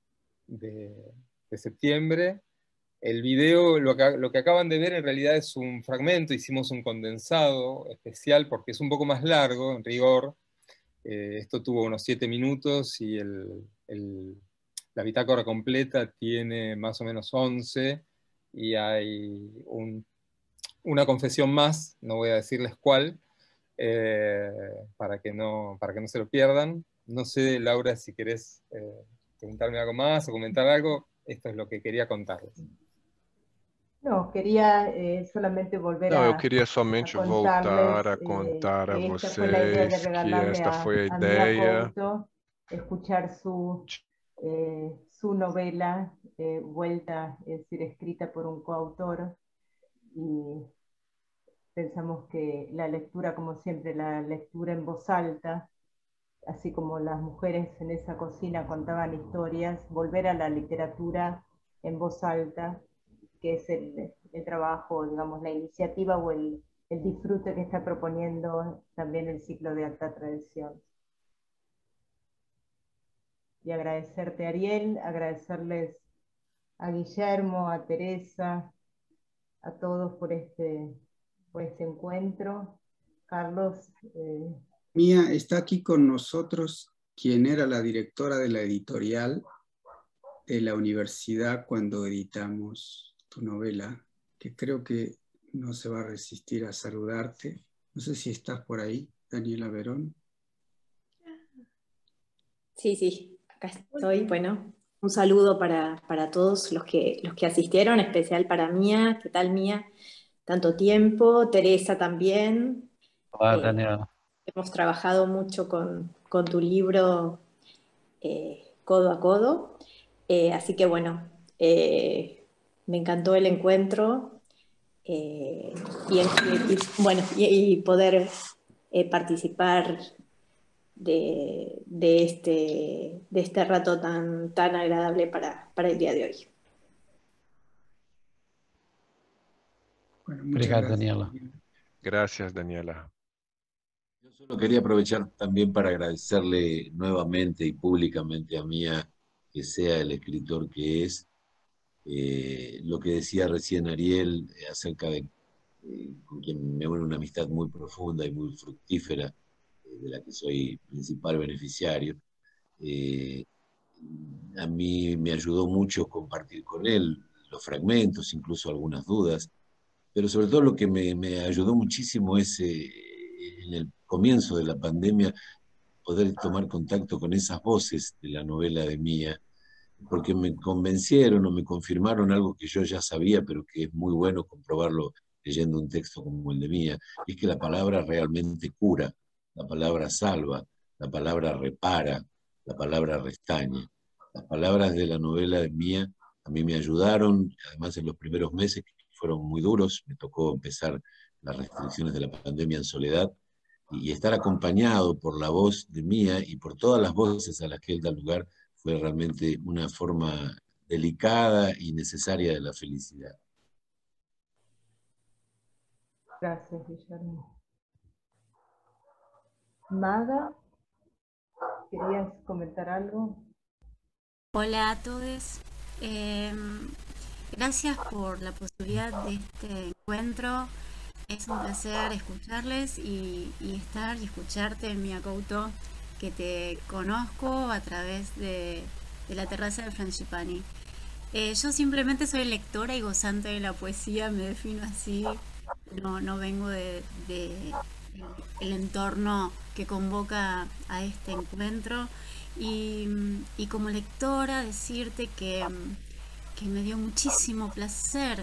de, de septiembre. El video, lo que, lo que acaban de ver en realidad es un fragmento, hicimos un condensado especial porque es un poco más largo, en rigor. Eh, esto tuvo unos siete minutos y el, el, la bitácora completa tiene más o menos once, y hay un, una confesión más, no voy a decirles cuál, eh, para, que no, para que no se lo pierdan. No sé, Laura, si querés eh, preguntarme algo más o comentar algo, esto es lo que quería contarles. No, quería eh, solamente volver Não, a, eu queria somente a voltar a eh, contar a que esta fue la idea de vocês que regalarle esta a, foi a a Mia ideia. Couto, escuchar su, eh, su novela eh, vuelta, es decir, escrita por un coautor, y pensamos que la lectura, como siempre, la lectura en voz alta, así como las mujeres en esa cocina contaban historias, volver a la literatura en voz alta, que es el, el trabajo, digamos, la iniciativa o el, el disfrute que está proponiendo también el ciclo de Alta Tradición. Y agradecerte, Ariel, agradecerles a Guillermo, a Teresa, a todos por este, por este encuentro. Carlos. Eh... Mía, está aquí con nosotros quien era la directora de la editorial de la universidad cuando editamos tu novela, que creo que no se va a resistir a saludarte. No sé si estás por ahí, Daniela Verón. Sí, sí, acá estoy. Bueno, un saludo para, para todos los que, los que asistieron, en especial para Mía. ¿Qué tal, Mía? Tanto tiempo. Teresa también. Olá, Eh, Daniela. hemos trabajado mucho con, con tu libro eh, Codo a Codo. Eh, así que bueno, eh, me encantó el encuentro eh, y, y- y, bueno, y, y poder eh, participar de, de este, de este rato tan, tan agradable para, para el día de hoy. Bueno, muchas Obrigado, gracias. Daniela. Gracias, Daniela. Yo solo quería aprovechar también para agradecerle nuevamente y públicamente a Mía que sea el escritor que es. Eh, lo que decía recién Ariel eh, acerca de eh, con quien me une una amistad muy profunda y muy fructífera, eh, de la que soy principal beneficiario. Eh, a mí me ayudó mucho compartir con él los fragmentos, incluso algunas dudas, pero sobre todo lo que me, me ayudó muchísimo es eh, en el comienzo de la pandemia poder tomar contacto con esas voces de la novela de Mía, porque me convencieron o me confirmaron algo que yo ya sabía, pero que es muy bueno comprobarlo leyendo un texto como el de Mía, es que la palabra realmente cura, la palabra salva, la palabra repara, la palabra restaña. Las palabras de la novela de Mía a mí me ayudaron, además en los primeros meses que fueron muy duros, me tocó empezar las restricciones de la pandemia en soledad, y estar acompañado por la voz de Mía y por todas las voces a las que él da lugar fue realmente una forma delicada y necesaria de la felicidad. Gracias, Guillermo. Maga, ¿querías comentar algo? Hola a todos. Eh, gracias por la posibilidad de este encuentro. Es un placer escucharles y, y estar y escucharte, Mía Couto, que te conozco a través de, de la terraza de Frangipani. Eh, yo simplemente soy lectora y gozante de la poesía, me defino así. No, no vengo de, de el, el entorno que convoca a este encuentro. Y, y como lectora decirte que, que me dio muchísimo placer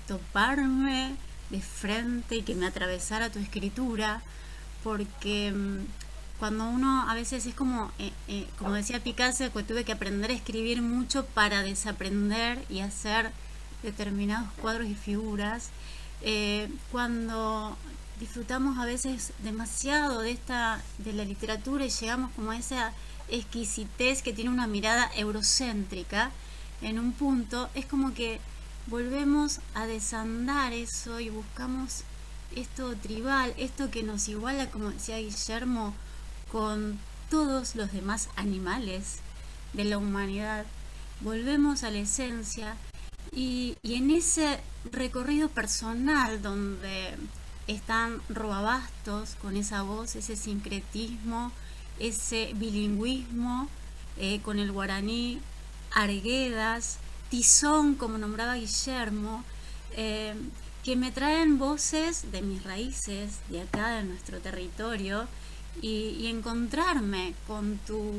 toparme de frente y que me atravesara tu escritura, porque cuando uno a veces es como, eh, eh, como decía Picasso, que tuve que aprender a escribir mucho para desaprender y hacer determinados cuadros y figuras, eh, cuando disfrutamos a veces demasiado de esta de la literatura y llegamos como a esa exquisitez que tiene una mirada eurocéntrica en un punto, es como que volvemos a desandar eso y buscamos esto tribal, esto que nos iguala, como decía Guillermo, con todos los demás animales de la humanidad. Volvemos a la esencia y, y en ese recorrido personal donde están Roabastos con esa voz, ese sincretismo, ese bilingüismo eh, con el guaraní, Arguedas, Tizón, como nombraba Guillermo, eh, que me traen voces de mis raíces, de acá, de nuestro territorio, y, y encontrarme con tu,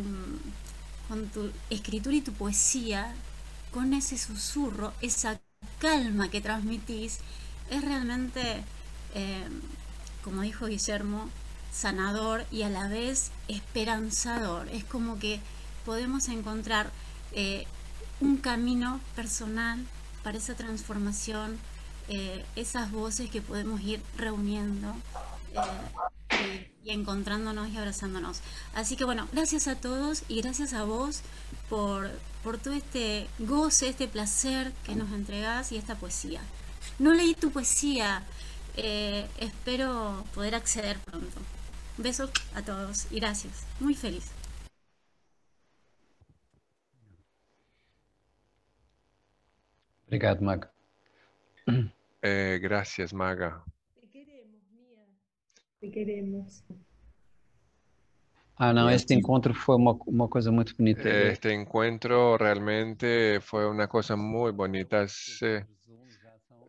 con tu escritura y tu poesía, con ese susurro, esa calma que transmitís, es realmente, eh, como dijo Guillermo, sanador y a la vez esperanzador. Es como que podemos encontrar eh, un camino personal para esa transformación, eh, esas voces que podemos ir reuniendo eh, y, y encontrándonos y abrazándonos. Así que bueno, gracias a todos y gracias a vos por, por todo este goce, este placer que nos entregás y esta poesía. No leí tu poesía, eh, espero poder acceder pronto. Besos a todos y gracias, muy feliz. Obrigado, Maga. Eh, gracias, Maga. Te queremos, Mía. Te queremos. Ah, não, Y este así, encontro foi uma, uma coisa muito bonita. Eu, Este encuentro realmente fue una cosa muy bonita. Hace,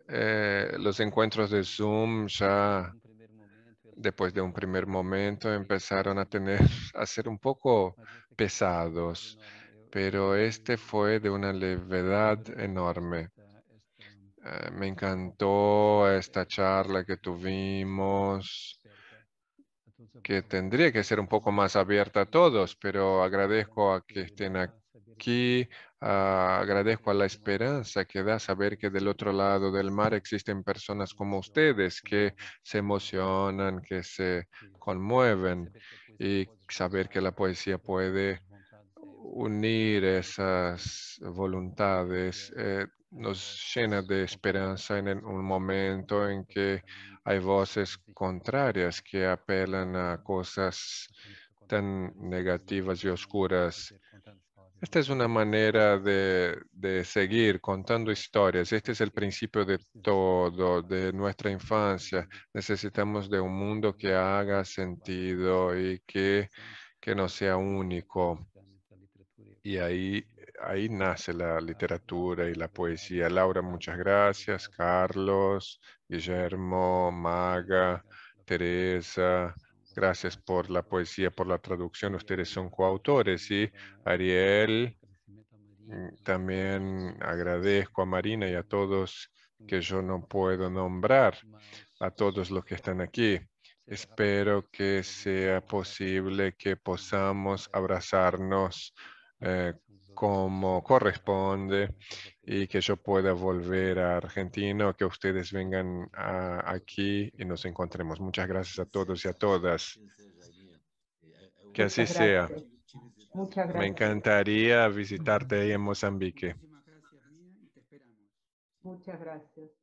eh, los encuentros de Zoom ya después de un primer momento empezaron a tener, a ser un poco pesados, pero este fue de una levedad enorme. Eh, me encantó esta charla que tuvimos, que tendría que ser un poco más abierta a todos, pero agradezco a que estén aquí, ah, agradezco a la esperanza que da saber que del otro lado del mar existen personas como ustedes que se emocionan, que se conmueven, y saber que la poesía puede unir esas voluntades eh, nos llena de esperanza en el- un momento en que hay voces contrarias que apelan a cosas tan negativas y oscuras. Esta es una manera de, de seguir contando historias. Este es el principio de todo, de nuestra infancia. Necesitamos de un mundo que haga sentido y que, que no sea único. Y ahí, ahí nace la literatura y la poesía. Laura, muchas gracias. Carlos, Guillermo, Maga, Teresa, gracias por la poesía, por la traducción. Ustedes son coautores. Y Ariel, mm, también agradezco a Marina y a todos que yo no puedo nombrar, a todos los que están aquí. Espero que sea posible que podamos abrazarnos eh, como corresponde y que yo pueda volver a Argentina o que ustedes vengan a- aquí y nos encontremos. Muchas gracias a todos y a todas. Que así Muchas sea. gracias. Muchas Me gracias. encantaría visitarte ahí en Mozambique. Muchas gracias.